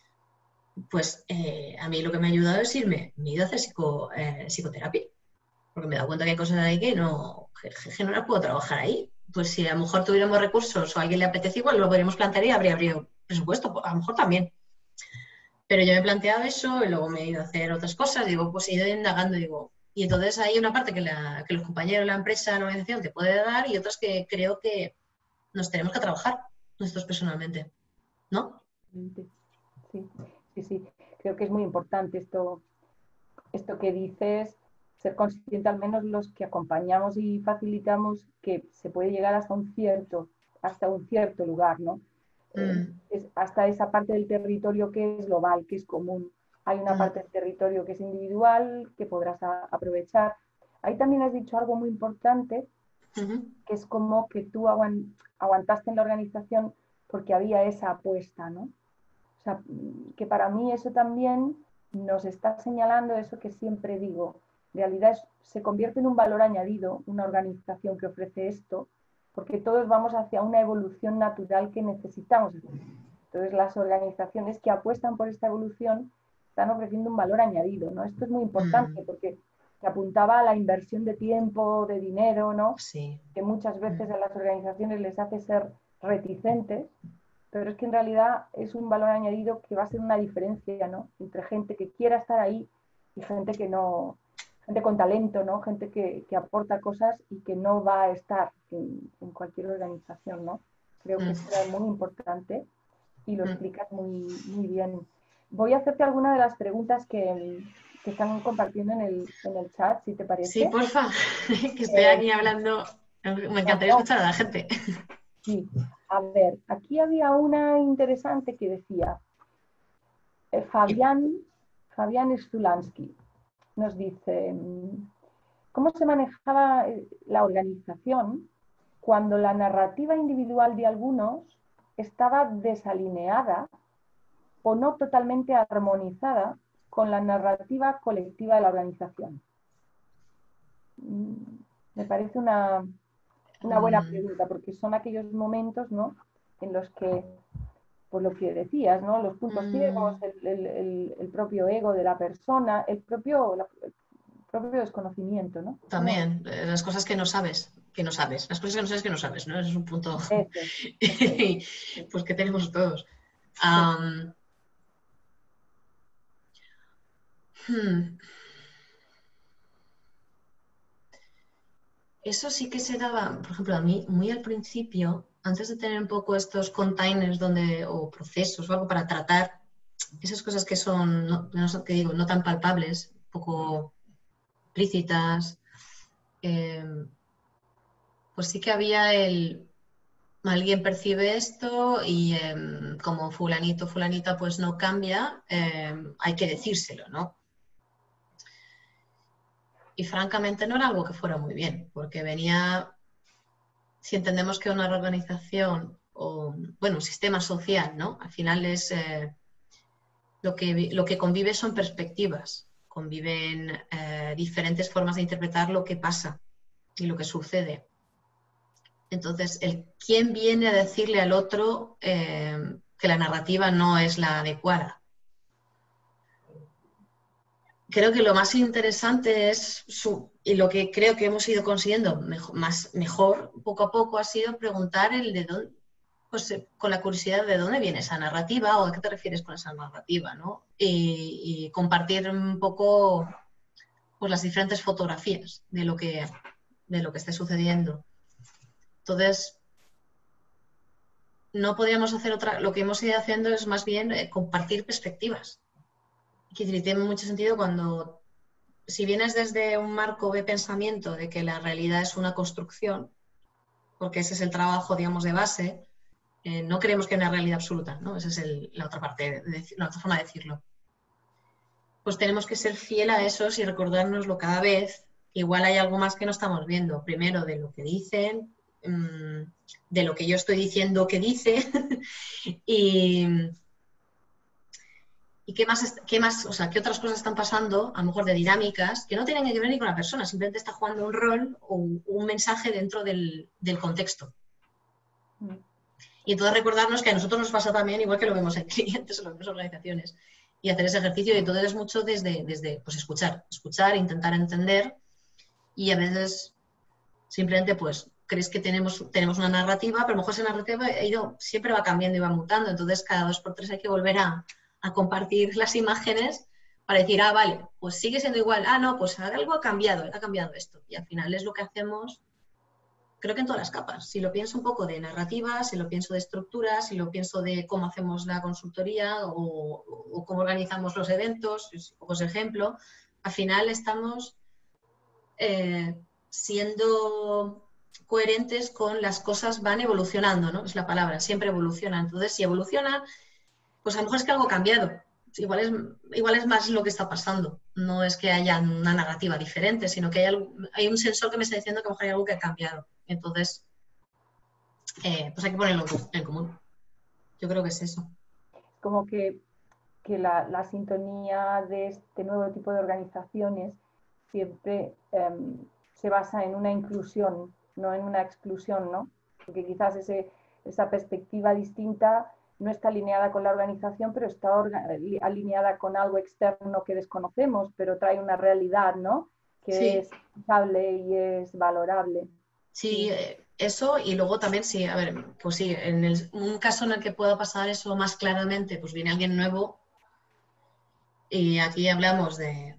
Pues a mí lo que me ha ayudado es me he ido a hacer psicoterapia, porque me he dado cuenta que hay cosas ahí que no las puedo trabajar ahí. Pues si a lo mejor tuviéramos recursos o a alguien le apetece, igual lo podríamos plantear y habría presupuesto, a lo mejor también. Pero yo me he planteado eso y luego me he ido a hacer otras cosas, digo, pues he ido indagando, digo, y entonces hay una parte que los compañeros, la empresa, la organización te puede dar y otras que creo que nos tenemos que trabajar nosotros personalmente, ¿no? Sí, sí, sí. Creo que es muy importante esto que dices, ser consciente al menos los que acompañamos y facilitamos que se puede llegar hasta un cierto lugar, ¿no? Es hasta esa parte del territorio que es global, que es común. Hay una parte del territorio que es individual, que podrás aprovechar. Ahí también has dicho algo muy importante, que es como que tú aguantaste en la organización porque había esa apuesta, ¿no? O sea, que para mí eso también nos está señalando eso que siempre digo. En realidad se convierte en un valor añadido una organización que ofrece esto, porque todos vamos hacia una evolución natural que necesitamos. Entonces, las organizaciones que apuestan por esta evolución están ofreciendo un valor añadido, ¿no? Esto es muy importante porque se apuntaba a la inversión de tiempo, de dinero, ¿no? Sí. Que muchas veces a las organizaciones les hace ser reticentes, pero es que en realidad es un valor añadido que va a ser una diferencia, ¿no? Entre gente que quiera estar ahí y gente que no, gente con talento, ¿no? Gente que aporta cosas y que no va a estar en cualquier organización, ¿no? Creo que esto es muy importante y lo explicas muy, muy bien. Voy a hacerte alguna de las preguntas que están compartiendo en el chat, si te parece. Sí, porfa, que estoy aquí hablando. Me encantaría escuchar a la gente. Sí, a ver, aquí había una interesante que decía, Fabián Stulansky nos dice, ¿cómo se manejaba la organización cuando la narrativa individual de algunos estaba desalineada o no totalmente armonizada con la narrativa colectiva de la organización? Me parece una Una buena pregunta, porque son aquellos momentos, ¿no?, en los que, pues lo que decías, ¿no?, los puntos ciegos, el propio ego de la persona, el propio desconocimiento, ¿no? También, las cosas que no sabes, las cosas que no sabes que no sabes, ¿no? Ese es un punto pues que tenemos todos. Eso sí que se daba, por ejemplo, a mí muy al principio, antes de tener un poco estos containers o procesos o algo para tratar esas cosas que son, que digo, no tan palpables, un poco explícitas, pues sí que había alguien percibe esto y como fulanito, fulanita pues no cambia, hay que decírselo, ¿no? Y francamente no era algo que fuera muy bien, porque venía, si entendemos que una organización o, bueno, un sistema social, ¿no? Al final es lo que convive son perspectivas, conviven diferentes formas de interpretar lo que pasa y lo que sucede. Entonces, ¿quién viene a decirle al otro que la narrativa no es la adecuada? Creo que lo más interesante es, y lo que creo que hemos ido consiguiendo mejor poco a poco, ha sido preguntar el de dónde, pues con la curiosidad de dónde viene esa narrativa o a qué te refieres con esa narrativa, ¿no? Y compartir un poco pues, las diferentes fotografías de lo que esté sucediendo. Entonces, no podríamos hacer lo que hemos ido haciendo es más bien compartir perspectivas. Que tiene mucho sentido cuando, si vienes desde un marco de pensamiento de que la realidad es una construcción, porque ese es el trabajo, digamos, de base, no creemos que hay una realidad absoluta, ¿no? Esa es la otra parte, la otra forma de decirlo. Pues tenemos que ser fiel a eso y recordárnoslo cada vez. Igual hay algo más que no estamos viendo. Primero, de lo que dicen, de lo que yo estoy diciendo que dice y qué más, o sea, qué otras cosas están pasando, a lo mejor de dinámicas, que no tienen que ver ni con la persona, simplemente está jugando un rol o un mensaje dentro del contexto. Y entonces recordarnos que a nosotros nos pasa también, igual que lo vemos en clientes o lo vemos en organizaciones, y hacer ese ejercicio, y todo es mucho desde pues escuchar, intentar entender, y a veces simplemente pues crees que tenemos una narrativa, pero a lo mejor esa narrativa siempre va cambiando y va mutando, entonces cada 2 por 3 hay que volver a compartir las imágenes para decir, vale, pues sigue siendo igual, no, pues algo ha cambiado esto, y al final es lo que hacemos, creo que en todas las capas. Si lo pienso un poco de narrativa, si lo pienso de estructuras, si lo pienso de cómo hacemos la consultoría o cómo organizamos los eventos, os ejemplo, al final estamos siendo coherentes con las cosas van evolucionando, ¿no? Es la palabra, siempre evolucionan. Entonces, si evolucionan, pues a lo mejor es que algo ha cambiado. Igual es más lo que está pasando. No es que haya una narrativa diferente, sino que hay un sensor que me está diciendo que a lo mejor hay algo que ha cambiado. Entonces, pues hay que ponerlo en común. Yo creo que es eso. Como que la sintonía de este nuevo tipo de organizaciones siempre se basa en una inclusión, no en una exclusión, ¿no? Porque quizás esa perspectiva distinta no está alineada con la organización, pero está alineada con algo externo que desconocemos, pero trae una realidad, ¿no? Que es escuchable y es valorable. Sí, eso, y luego también, sí, a ver, pues sí, un caso en el que pueda pasar eso más claramente, pues viene alguien nuevo y aquí hablamos de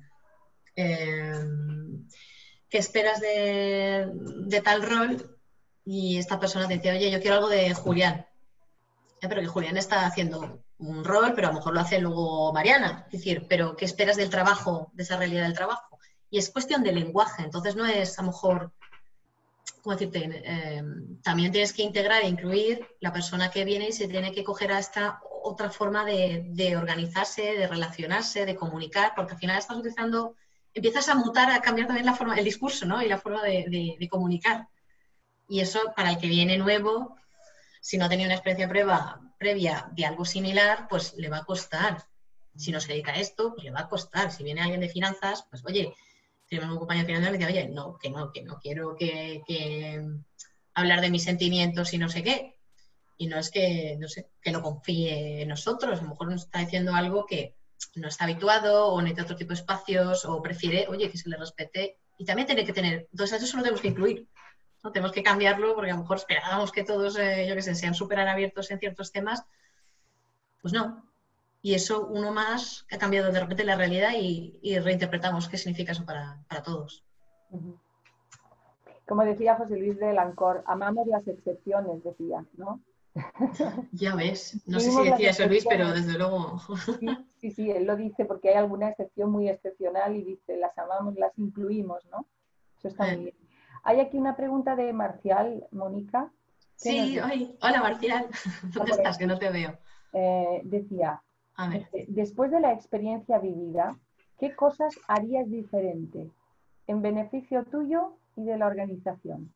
qué esperas de tal rol y esta persona te dice, oye, yo quiero algo de Julián. Pero que Julián está haciendo un rol, pero a lo mejor lo hace luego Mariana. Es decir, pero ¿qué esperas del trabajo, de esa realidad del trabajo? Y es cuestión de lenguaje, entonces no es a lo mejor, ¿cómo decirte? También tienes que integrar e incluir la persona que viene y se tiene que coger a esta otra forma de organizarse, de relacionarse, de comunicar, porque al final estás utilizando, empiezas a mutar, a cambiar también la forma, el discurso, ¿no? Y la forma de comunicar. Y eso para el que viene nuevo, si no ha tenido una experiencia previa de algo similar, pues le va a costar. Si no se dedica a esto, pues le va a costar. Si viene alguien de finanzas, pues oye, tenemos un compañero financiero que dice, oye, no quiero que hablar de mis sentimientos y no sé qué. Y no es que, no sé, que no confíe en nosotros, a lo mejor nos está diciendo algo que no está habituado o necesita otro tipo de espacios o prefiere, oye, que se le respete. Y también tiene que tener, entonces eso lo tenemos que incluir, ¿no? Tenemos que cambiarlo porque a lo mejor esperábamos que todos, yo qué sé, sean súper abiertos en ciertos temas. Pues no. Y eso uno más ha cambiado de repente la realidad y reinterpretamos qué significa eso para todos. Ujú. Como decía José Luis de Lancor, amamos las excepciones, decía, ¿no? Ya ves, no sé si Incluimos las decía eso Luis, pero excepciones. desde luego. Sí, sí, sí, él lo dice porque hay alguna excepción muy excepcional y dice, las amamos, las incluimos, ¿no? Eso está muy bien. Hay aquí una pregunta de Marcial, Mónica, que nos Sí, ay, hola Marcial, está ¿dónde por estás? Que aquí. no te veo. Decía, A ver. después de la experiencia vivida, ¿qué cosas harías diferente en beneficio tuyo y de la organización?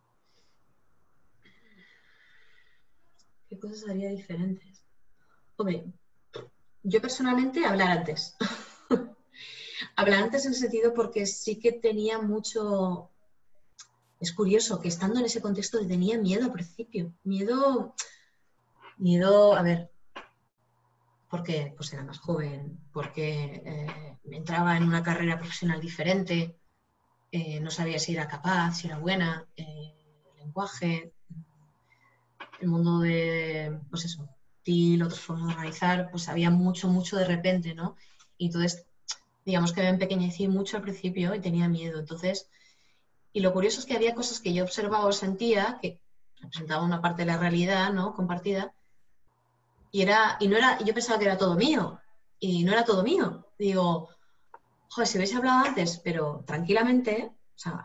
¿Qué cosas haría diferentes? Hombre, yo personalmente hablar antes. Hablar antes en el sentido porque sí que tenía mucho... Es curioso que estando en ese contexto tenía miedo al principio. Miedo, a ver, porque pues era más joven, porque entraba en una carrera profesional diferente, no sabía si era capaz, si era buena, el lenguaje, el mundo de, pues eso, TIL, otras formas de organizar, pues había mucho de repente, ¿no? Y entonces, digamos que me empequeñecí mucho al principio y tenía miedo. Entonces, y lo curioso es que había cosas que yo observaba o sentía que representaban una parte de la realidad, ¿no? Compartida, y no era, yo pensaba que era todo mío, y no era todo mío. Digo, joder, si hubiese hablado antes, pero tranquilamente, o sea,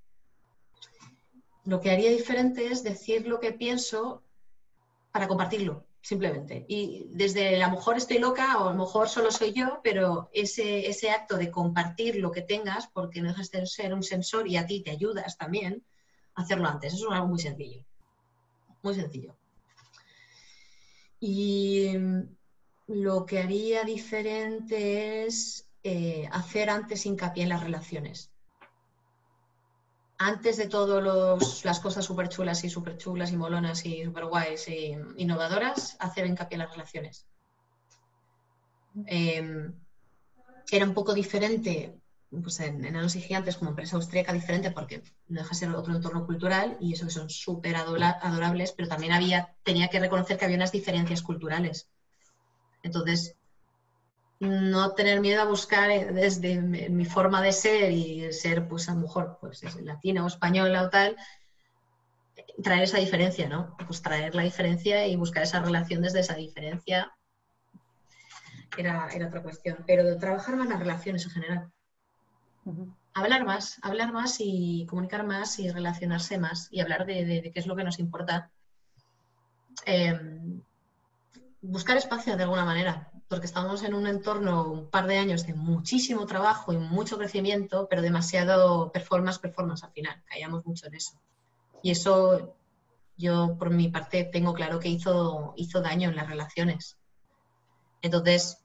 lo que haría diferente es decir lo que pienso para compartirlo, simplemente. Y desde a lo mejor estoy loca o a lo mejor solo soy yo, pero ese acto de compartir lo que tengas, porque no dejas de ser un sensor y a ti te ayudas también, hacerlo antes. Eso es algo muy sencillo. Muy sencillo. Y lo que haría diferente es hacer antes hincapié en las relaciones. Antes de todas las cosas súper chulas y molonas y súper guays e innovadoras, hacer hincapié en las relaciones. Era un poco diferente pues en Enanos y Gigantes como empresa austríaca, diferente porque no deja de ser otro entorno cultural y eso que son súper adorables, pero también tenía que reconocer que había unas diferencias culturales. Entonces, no tener miedo a buscar desde mi forma de ser y ser, pues a lo mejor, pues latina o española o tal, traer esa diferencia, ¿no? Pues traer la diferencia y buscar esa relación desde esa diferencia era otra cuestión. Pero de trabajar más las relaciones en general. Uh-huh. Hablar más y comunicar más y relacionarse más y hablar de qué es lo que nos importa. Buscar espacio de alguna manera, porque estamos en un entorno, un par de años de muchísimo trabajo y mucho crecimiento, pero demasiado performance al final. Caíamos mucho en eso. Y eso yo, por mi parte, tengo claro que hizo daño en las relaciones. Entonces,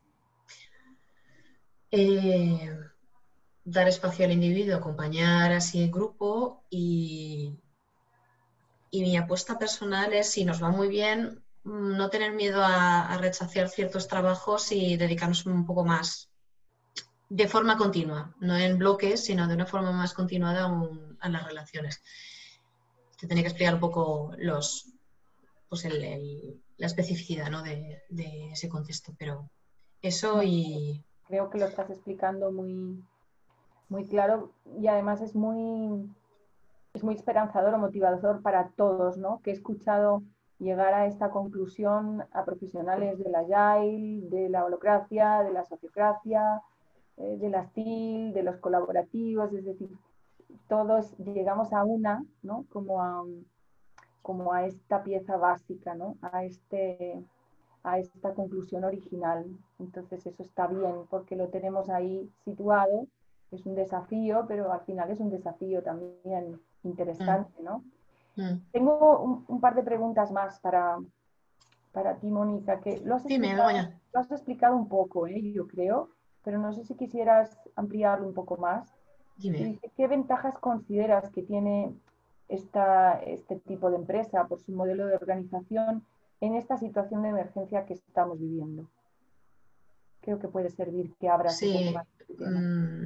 dar espacio al individuo, acompañar así el grupo y mi apuesta personal es, si nos va muy bien, no tener miedo a rechazar ciertos trabajos y dedicarnos un poco más de forma continua, no en bloques, sino de una forma más continuada a las relaciones. Te tenía que explicar un poco pues la especificidad, ¿no? de ese contexto, pero eso y... Creo que lo estás explicando muy, muy claro y además es muy esperanzador o motivador para todos, ¿no? Que he escuchado llegar a esta conclusión a profesionales de la Agile, de la holocracia, de la sociocracia, de las TIL, de los colaborativos, es decir, todos llegamos a una, ¿no? Como a esta pieza básica, ¿no? A esta conclusión original. Entonces eso está bien porque lo tenemos ahí situado. Es un desafío, pero al final es un desafío también interesante, ¿no? Tengo un par de preguntas más para ti, Mónica, que lo has explicado un poco, yo creo, pero no sé si quisieras ampliarlo un poco más. Dime. ¿Qué ventajas consideras que tiene este tipo de empresa, por su modelo de organización en esta situación de emergencia que estamos viviendo? Creo que puede servir que abras un poco Sí, más este tema.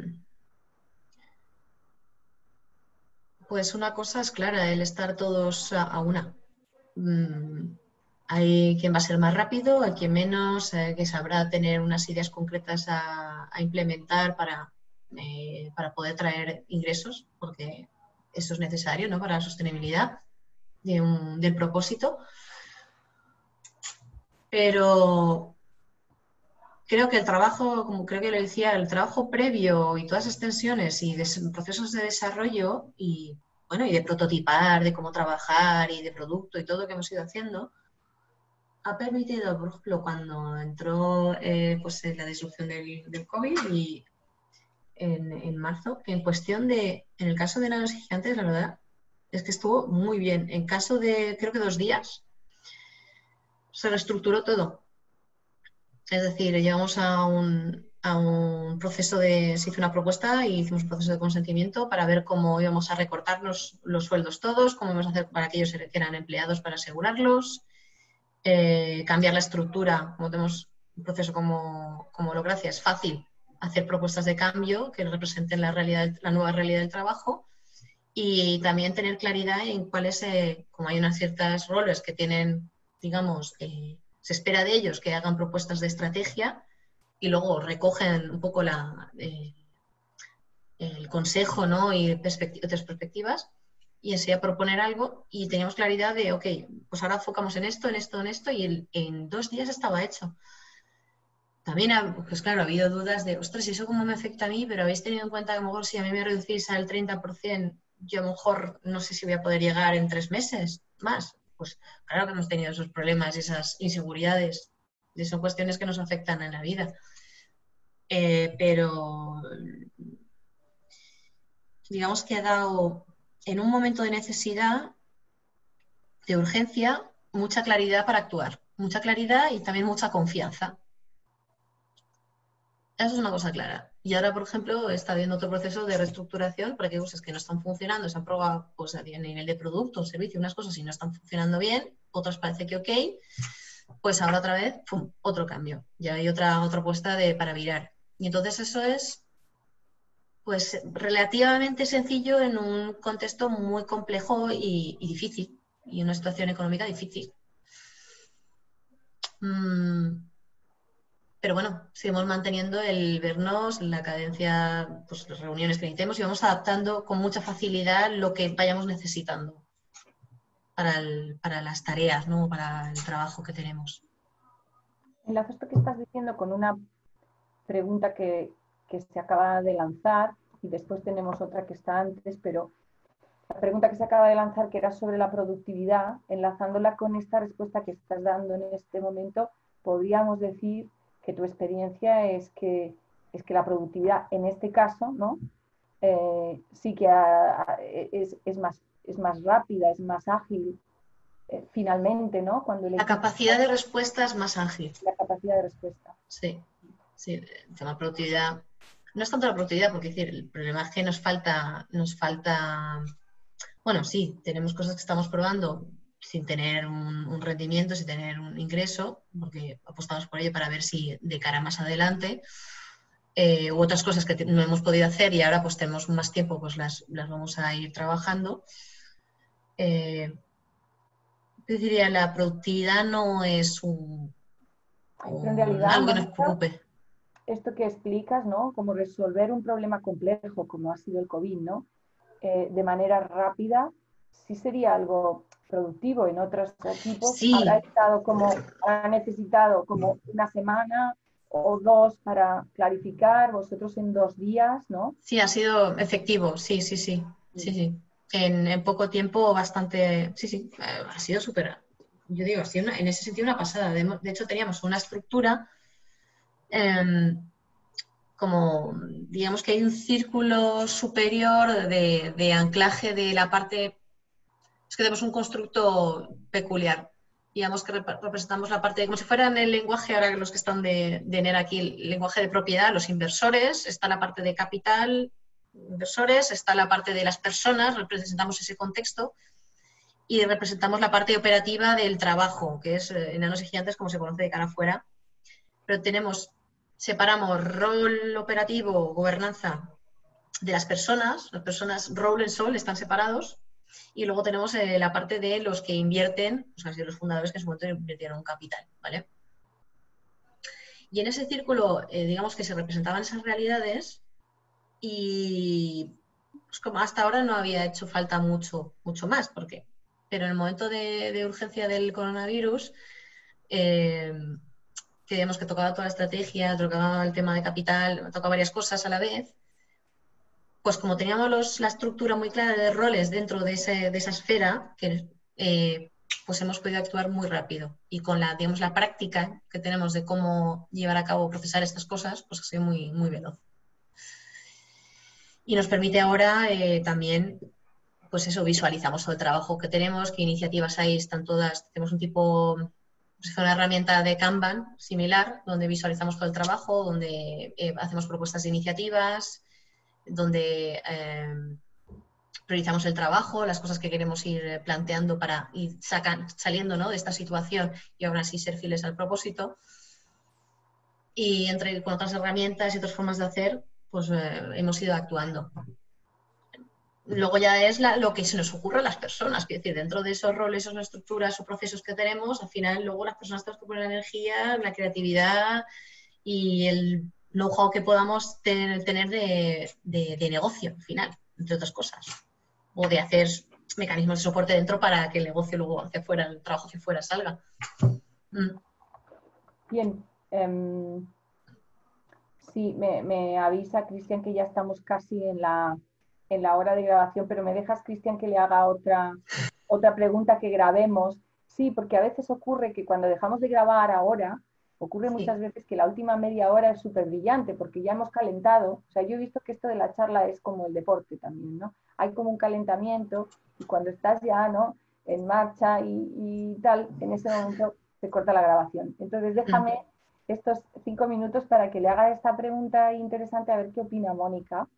pues una cosa es clara, el estar todos a una. Hay quien va a ser más rápido, hay quien menos, que sabrá tener unas ideas concretas a implementar para poder traer ingresos, porque eso es necesario, ¿no? Para la sostenibilidad del propósito. Pero creo que el trabajo, como creo que lo decía, el trabajo previo y todas las tensiones y procesos de desarrollo y, bueno, y de prototipar, de cómo trabajar y de producto y todo lo que hemos ido haciendo, ha permitido, por ejemplo, cuando entró pues, la disrupción del COVID y en marzo, que en el caso de Nanos y Gigantes, la verdad, es que estuvo muy bien. En caso de, creo que 2 días, se reestructuró todo. Es decir, llegamos a un proceso se hizo una propuesta y hicimos un proceso de consentimiento para ver cómo íbamos a recortarnos los sueldos todos, cómo íbamos a hacer para aquellos que eran empleados para asegurarlos, cambiar la estructura. Como tenemos un proceso como Holocracia, es fácil hacer propuestas de cambio que representen la nueva realidad del trabajo y también tener claridad en cuáles, como hay unas ciertas roles que tienen, digamos, se espera de ellos que hagan propuestas de estrategia y luego recogen un poco el consejo, ¿no? Y otras perspectivas y enseguida proponer algo y teníamos claridad de, ok, pues ahora enfocamos en esto, en esto, en esto y en 2 días estaba hecho. También, pues claro, ha habido dudas de, ostras, ¿y eso cómo me afecta a mí? Pero habéis tenido en cuenta que a lo mejor si a mí me reducís al 30%, yo a lo mejor no sé si voy a poder llegar en 3 meses más. Pues claro que hemos tenido esos problemas y esas inseguridades. Y son cuestiones que nos afectan en la vida. Pero digamos que ha dado, en un momento de necesidad, de urgencia, mucha claridad para actuar. Mucha claridad y también mucha confianza. Eso es una cosa clara. Y ahora, por ejemplo, está habiendo otro proceso de reestructuración porque hay cosas que no están funcionando, se han probado pues, a nivel de producto o servicio, unas cosas y no están funcionando bien, otras parece que ok, pues ahora otra vez, ¡pum!, otro cambio. Ya hay otra apuesta para virar. Y entonces eso es pues relativamente sencillo en un contexto muy complejo y difícil, y una situación económica difícil. Pero bueno, seguimos manteniendo el vernos, la cadencia, pues las reuniones que necesitemos y vamos adaptando con mucha facilidad lo que vayamos necesitando para las tareas, ¿no? Para el trabajo que tenemos. Enlazo esto que estás diciendo con una pregunta que se acaba de lanzar y después tenemos otra que está antes, pero la pregunta que se acaba de lanzar, que era sobre la productividad, enlazándola con esta respuesta que estás dando en este momento, podríamos decir que tu experiencia es que la productividad en este caso, ¿no? Sí que es más rápida, es más ágil, finalmente, ¿no? Cuando la capacidad de respuesta es más ágil. La capacidad de respuesta. Sí, sí, el tema de productividad. No es tanto la productividad, porque decir, el problema es que nos falta, bueno, sí, tenemos cosas que estamos probando sin tener un rendimiento, sin tener un ingreso, porque apostamos por ello para ver si de cara más adelante, u otras cosas que no hemos podido hacer y ahora pues tenemos más tiempo, pues las vamos a ir trabajando. Yo diría, la productividad no es en realidad, algo que nos preocupe. Esto que explicas, ¿no? Como resolver un problema complejo como ha sido el COVID, ¿no? De manera rápida, sí sería algo productivo. En otros equipos sí. habrá necesitado como una semana o 2 para clarificar, vosotros en 2 días, ¿no? Sí, ha sido efectivo, sí. En poco tiempo bastante, sí, ha sido súper, yo digo, ha sido en ese sentido una pasada. De hecho, teníamos una estructura como, digamos que hay un círculo superior de anclaje de la parte, es que tenemos un constructo peculiar. Digamos que representamos la parte, como si fuera en el lenguaje, ahora los que están de NER aquí, el lenguaje de propiedad, los inversores, está la parte de capital, inversores, está la parte de las personas, representamos ese contexto, y representamos la parte operativa del trabajo, que es enanos y gigantes como se conoce de cara afuera. Pero separamos rol operativo, gobernanza de las personas role and soul están separados, y luego tenemos la parte de los que invierten, o sea, de los fundadores que en su momento invirtieron capital, ¿vale? Y en ese círculo, digamos que se representaban esas realidades y pues como hasta ahora no había hecho falta mucho más, pero en el momento de urgencia del coronavirus, que digamos que tocaba toda la estrategia, tocaba el tema de capital, tocaba varias cosas a la vez, pues como teníamos la estructura muy clara de roles dentro de esa esfera, pues hemos podido actuar muy rápido. Y con digamos, la práctica que tenemos de cómo llevar a cabo, procesar estas cosas, pues ha sido muy, muy veloz. Y nos permite ahora también, pues eso, visualizamos todo el trabajo que tenemos, qué iniciativas hay, están todas, tenemos un tipo, pues una herramienta de Kanban similar, donde visualizamos todo el trabajo, donde hacemos propuestas de iniciativas, donde priorizamos el trabajo, las cosas que queremos ir planteando para ir saliendo, ¿no?, de esta situación y aún así ser fieles al propósito. Y con otras herramientas y otras formas de hacer, pues hemos ido actuando. Luego ya es lo que se nos ocurre a las personas, es decir, dentro de esos roles, esas estructuras o procesos que tenemos, al final luego las personas tenemos que poner la energía, la creatividad y el know-how que podamos tener de negocio, al final, entre otras cosas. O de hacer mecanismos de soporte dentro para que el negocio luego hacia afuera, el trabajo hacia afuera salga. Bien. Sí, me avisa Cristian que ya estamos casi en la hora de grabación, pero me dejas, Cristian, que le haga otra pregunta que grabemos. Sí, porque a veces ocurre que cuando dejamos de grabar ahora, ocurre muchas veces que la última media hora es súper brillante porque ya hemos calentado. O sea, yo he visto que esto de la charla es como el deporte también, ¿no? Hay como un calentamiento y cuando estás ya, ¿no?, en marcha y tal, en ese momento se corta la grabación. Entonces déjame estos 5 minutos para que le haga esta pregunta interesante, a ver qué opina Mónica.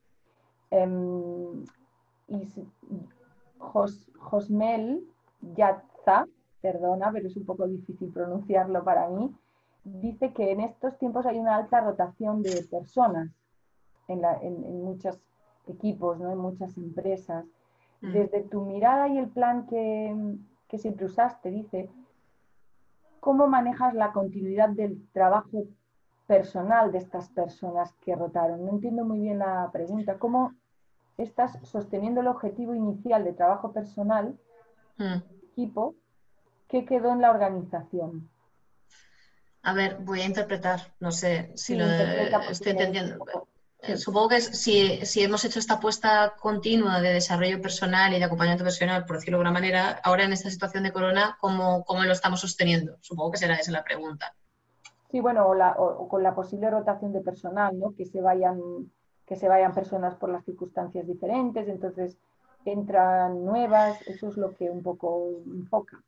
Josmel Yatza, perdona, pero es un poco difícil pronunciarlo para mí, dice que en estos tiempos hay una alta rotación de personas en muchos equipos, ¿no?, en muchas empresas. Desde tu mirada y el plan que siempre usaste, dice, ¿cómo manejas la continuidad del trabajo personal de estas personas que rotaron? No entiendo muy bien la pregunta. ¿Cómo estás sosteniendo el objetivo inicial de trabajo personal, equipo, que quedó en la organización? A ver, voy a interpretar, no sé si Sí, lo estoy entendiendo. Sí. Supongo que si hemos hecho esta apuesta continua de desarrollo personal y de acompañamiento personal, por decirlo de alguna manera, ahora en esta situación de corona, ¿cómo lo estamos sosteniendo? Supongo que será esa la pregunta. Sí, bueno, o con la posible rotación de personal, ¿no?, que se vayan personas por las circunstancias diferentes, entonces entran nuevas, eso es lo que un poco enfoca.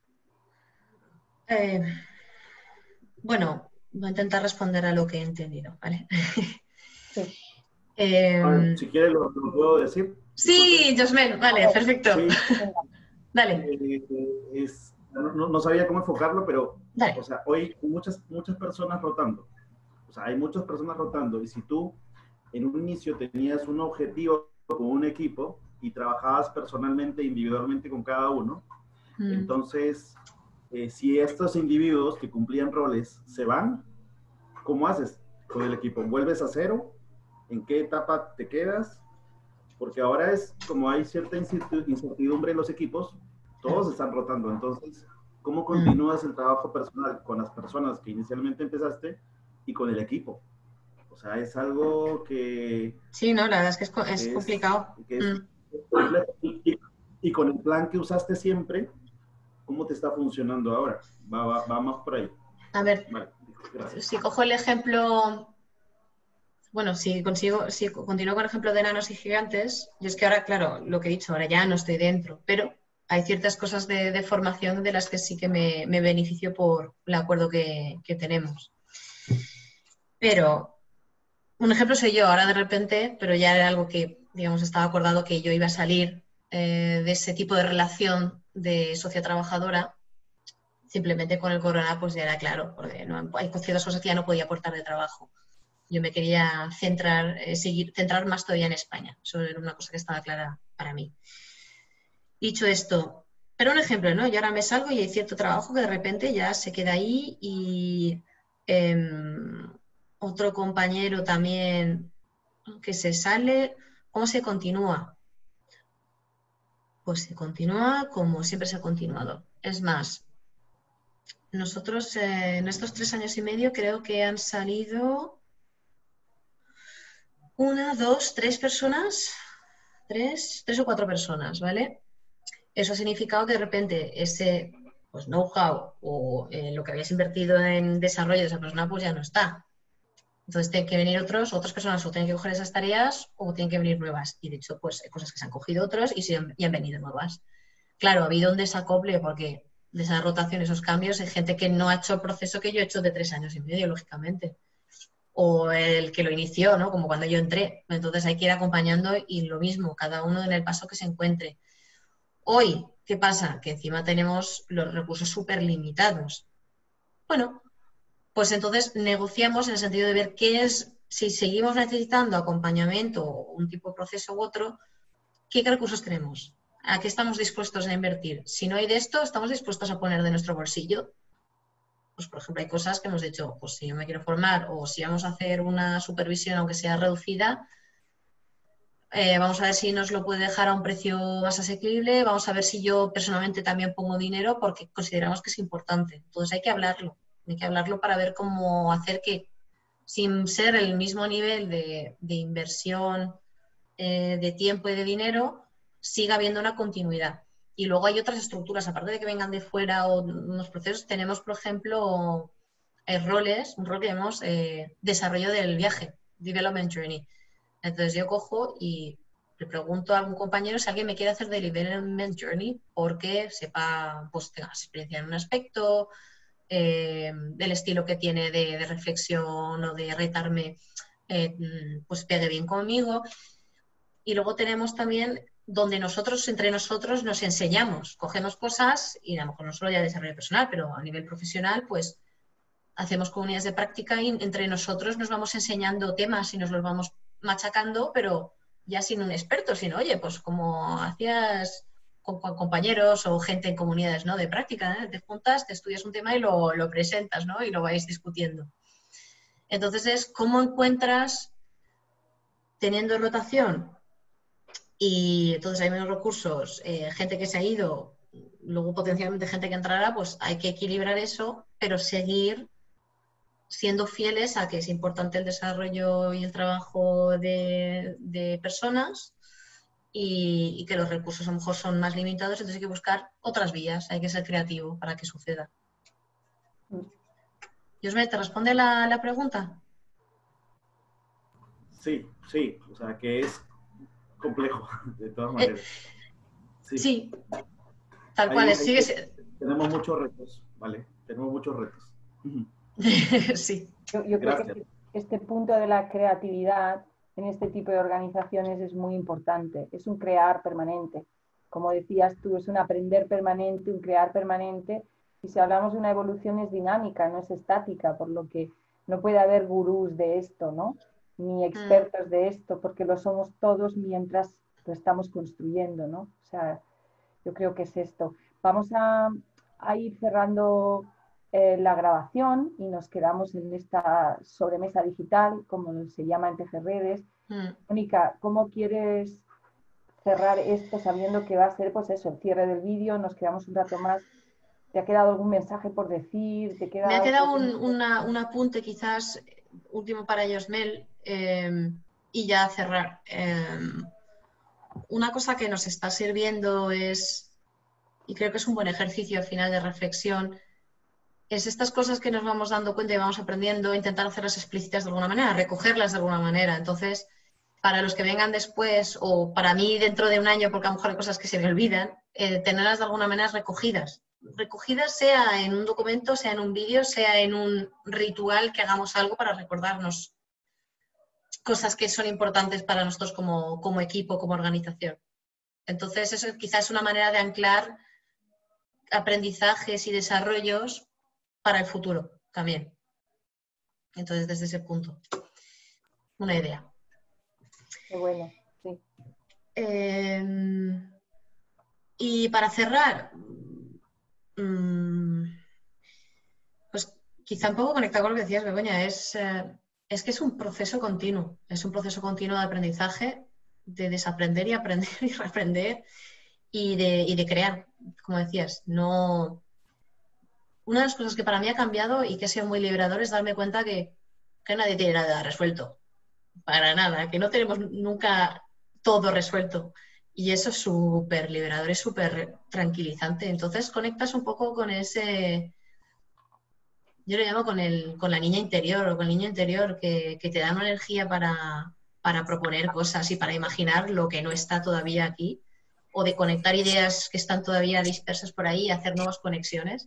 Bueno, voy a intentar responder a lo que he entendido, ¿vale? Sí. Si quieres lo puedo decir. Sí, Josmel, vale, perfecto. Sí. Dale. No sabía cómo enfocarlo, pero Dale. O sea, hoy hay muchas personas rotando. O sea, hay muchas personas rotando. Y si tú en un inicio tenías un objetivo con un equipo y trabajabas personalmente, individualmente con cada uno, entonces, si estos individuos que cumplían roles se van, ¿cómo haces con el equipo? ¿Vuelves a cero? ¿En qué etapa te quedas? Porque ahora es como hay cierta incertidumbre en los equipos, todos están rotando. Entonces, ¿cómo continúas el trabajo personal con las personas que inicialmente empezaste y con el equipo? O sea, es algo que... Sí, no, la verdad es que es complicado. Y con el plan que usaste siempre, ¿cómo te está funcionando ahora? Va más por ahí. A ver, vale, si cojo el ejemplo... Bueno, si continúo con el ejemplo de enanos y gigantes, y es que ahora, claro, lo que he dicho, ahora ya no estoy dentro, pero hay ciertas cosas de formación de las que sí que me beneficio por el acuerdo que tenemos. Pero, un ejemplo soy yo ahora de repente, pero ya era algo que digamos, estaba acordado que yo iba a salir de ese tipo de relación de socia trabajadora. Simplemente con el corona pues ya era claro, porque no, hay ciertas cosas que ya no podía aportar de trabajo. Yo me quería centrar más todavía en España. Eso era una cosa que estaba clara para mí. Dicho esto, pero un ejemplo, ¿no? Yo ahora me salgo y hay cierto trabajo que de repente ya se queda ahí y otro compañero también que se sale. ¿Cómo se continúa? Pues se continúa como siempre se ha continuado. Es más, nosotros en estos 3 años y medio creo que han salido 1, 2, 3 personas, 3 o 4 personas, ¿vale? Eso ha significado que de repente ese pues, know-how o lo que habías invertido en desarrollo de esa persona pues ya no está. Entonces tienen que venir otras personas o tienen que coger esas tareas o tienen que venir nuevas. Y de hecho, pues hay cosas que se han cogido otros y han venido nuevas. Claro, ha habido un desacople porque de esa rotación, esos cambios, hay gente que no ha hecho el proceso que yo he hecho de 3 años y medio, lógicamente. O el que lo inició, ¿no? Como cuando yo entré. Entonces hay que ir acompañando y lo mismo, cada uno en el paso que se encuentre. Hoy, ¿qué pasa? Que encima tenemos los recursos súper limitados. Bueno, pues entonces negociamos en el sentido de ver qué es, si seguimos necesitando acompañamiento o un tipo de proceso u otro, ¿qué recursos tenemos? ¿A qué estamos dispuestos a invertir? Si no hay de esto, ¿estamos dispuestos a poner de nuestro bolsillo? Pues, por ejemplo, hay cosas que hemos dicho, pues si yo me quiero formar o si vamos a hacer una supervisión, aunque sea reducida, vamos a ver si nos lo puede dejar a un precio más asequible, vamos a ver si yo personalmente también pongo dinero porque consideramos que es importante. Entonces hay que hablarlo para ver cómo hacer que, sin ser el mismo nivel de inversión de tiempo y de dinero, siga habiendo una continuidad. Y luego hay otras estructuras, aparte de que vengan de fuera o unos procesos, tenemos, por ejemplo, un rol que llamamos desarrollo del viaje, Development Journey. Entonces yo cojo y le pregunto a algún compañero si alguien me quiere hacer de Development Journey porque sepa, pues tenga experiencia en un aspecto, del estilo que tiene de reflexión o de retarme, pues pegue bien conmigo. Y luego tenemos también donde nosotros, entre nosotros, nos enseñamos, cogemos cosas y a lo mejor no solo ya de desarrollo personal, pero a nivel profesional, pues hacemos comunidades de práctica y entre nosotros nos vamos enseñando temas y nos los vamos machacando, pero ya sin un experto, sino, oye, pues como hacías con compañeros o gente en comunidades, ¿no? De práctica, ¿eh? Te juntas, te estudias un tema y lo presentas, ¿no? Y lo vais discutiendo. Entonces es cómo encuentras, teniendo rotación y entonces hay menos recursos, gente que se ha ido, luego potencialmente gente que entrará, pues hay que equilibrar eso, pero seguir siendo fieles a que es importante el desarrollo y el trabajo de personas y que los recursos a lo mejor son más limitados, entonces hay que buscar otras vías, hay que ser creativo para que suceda. Josme, ¿te responde la pregunta? Sí, o sea que es complejo, de todas maneras. Sí, tal cual es. Tenemos muchos retos, ¿vale? Tenemos muchos retos. Sí. Yo creo que este punto de la creatividad en este tipo de organizaciones es muy importante. Es un crear permanente. Como decías tú, es un aprender permanente, un crear permanente. Y si hablamos de una evolución es dinámica, no es estática, por lo que no puede haber gurús de esto, ¿no? Ni expertos de esto, porque lo somos todos mientras lo estamos construyendo, ¿no? O sea, yo creo que es esto. Vamos a ir cerrando la grabación y nos quedamos en esta sobremesa digital, como se llama en TGRedes. Mónica, ¿cómo quieres cerrar esto sabiendo que va a ser, pues eso, el cierre del vídeo? Nos quedamos un rato más. ¿Te ha quedado algún mensaje por decir? Me ha quedado un apunte quizás último para Yosmel y ya cerrar. Una cosa que nos está sirviendo es, y creo que es un buen ejercicio al final de reflexión, es estas cosas que nos vamos dando cuenta y vamos aprendiendo, intentar hacerlas explícitas de alguna manera, recogerlas de alguna manera. Entonces, para los que vengan después o para mí dentro de un año, porque a lo mejor hay cosas que se me olvidan, tenerlas de alguna manera recogidas. Recogidas sea en un documento, sea en un vídeo, sea en un ritual que hagamos algo para recordarnos cosas que son importantes para nosotros como equipo, como organización. Entonces, eso quizás es una manera de anclar aprendizajes y desarrollos para el futuro también. Entonces, desde ese punto, una idea. Qué bueno, sí. Y para cerrar, pues quizá un poco conectado con lo que decías, Begoña, es que es un proceso continuo de aprendizaje, de desaprender y aprender y reaprender y de crear, como decías. No... Una de las cosas que para mí ha cambiado y que ha sido muy liberador es darme cuenta que nadie tiene nada resuelto, para nada, que no tenemos nunca todo resuelto. Y eso es súper liberador, es súper tranquilizante. Entonces conectas un poco con ese, yo lo llamo con la niña interior o con el niño interior que te da una energía para proponer cosas y para imaginar lo que no está todavía aquí o de conectar ideas que están todavía dispersas por ahí y hacer nuevas conexiones.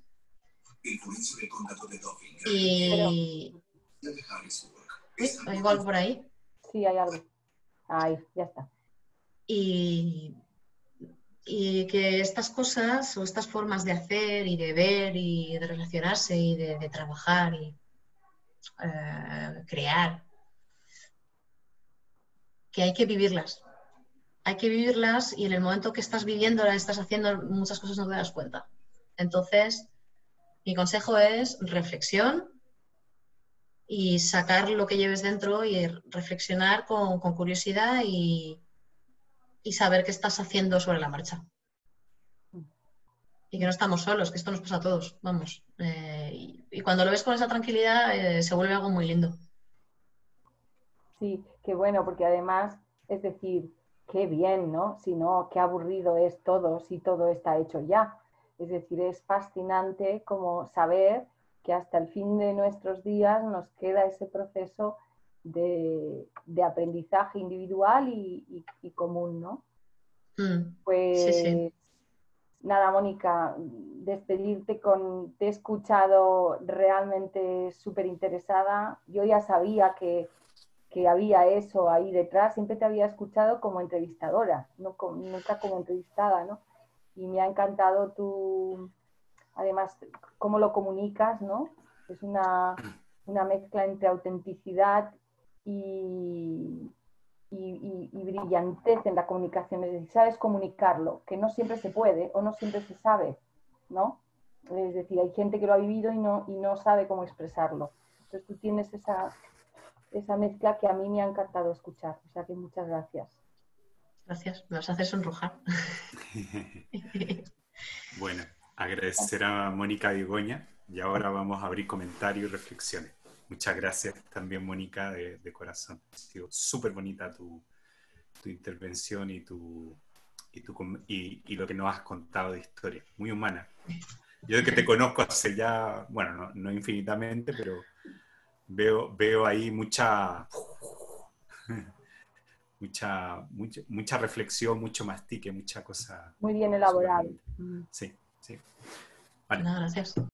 Pero, Y... Uy, ¿oigo algo por ahí? sí, hay algo. Ahí, ya está. Y que estas cosas o estas formas de hacer y de ver y de relacionarse y de trabajar y crear, que hay que vivirlas. Hay que vivirlas y en el momento que estás viviéndolas, estás haciendo muchas cosas, no te das cuenta. Entonces, mi consejo es reflexión y sacar lo que lleves dentro y reflexionar con curiosidad y saber qué estás haciendo sobre la marcha. Y que no estamos solos, que esto nos pasa a todos, vamos. Y cuando lo ves con esa tranquilidad, se vuelve algo muy lindo. Sí, qué bueno, porque además, es decir, qué bien, ¿no? Si no, qué aburrido es todo si todo está hecho ya. Es decir, es fascinante como saber que hasta el fin de nuestros días nos queda ese proceso de aprendizaje individual y común, ¿no? Sí, sí. Pues nada, Mónica, despedirte te he escuchado realmente súper interesada. Yo ya sabía que había eso ahí detrás, siempre te había escuchado como entrevistadora, nunca como entrevistada, ¿no? Y me ha encantado además, cómo lo comunicas, ¿no? Es una mezcla entre autenticidad y brillantez en la comunicación, es decir, sabes comunicarlo, que no siempre se puede o no siempre se sabe, ¿no? Es decir, hay gente que lo ha vivido y no sabe cómo expresarlo. Entonces tú tienes esa mezcla que a mí me ha encantado escuchar, o sea que muchas gracias. Gracias, me vas a hacer sonrojar. Bueno, agradecer a Mónica Begoña y ahora vamos a abrir comentarios y reflexiones. Muchas gracias también, Mónica, de corazón. Ha sido súper bonita tu intervención y lo que nos has contado de historia. Muy humana. Yo de que te conozco hace ya, bueno, no infinitamente, pero veo ahí mucha reflexión, mucho mastique, mucha cosa. Muy bien elaborado. Sí, sí. Vale. Nada, gracias.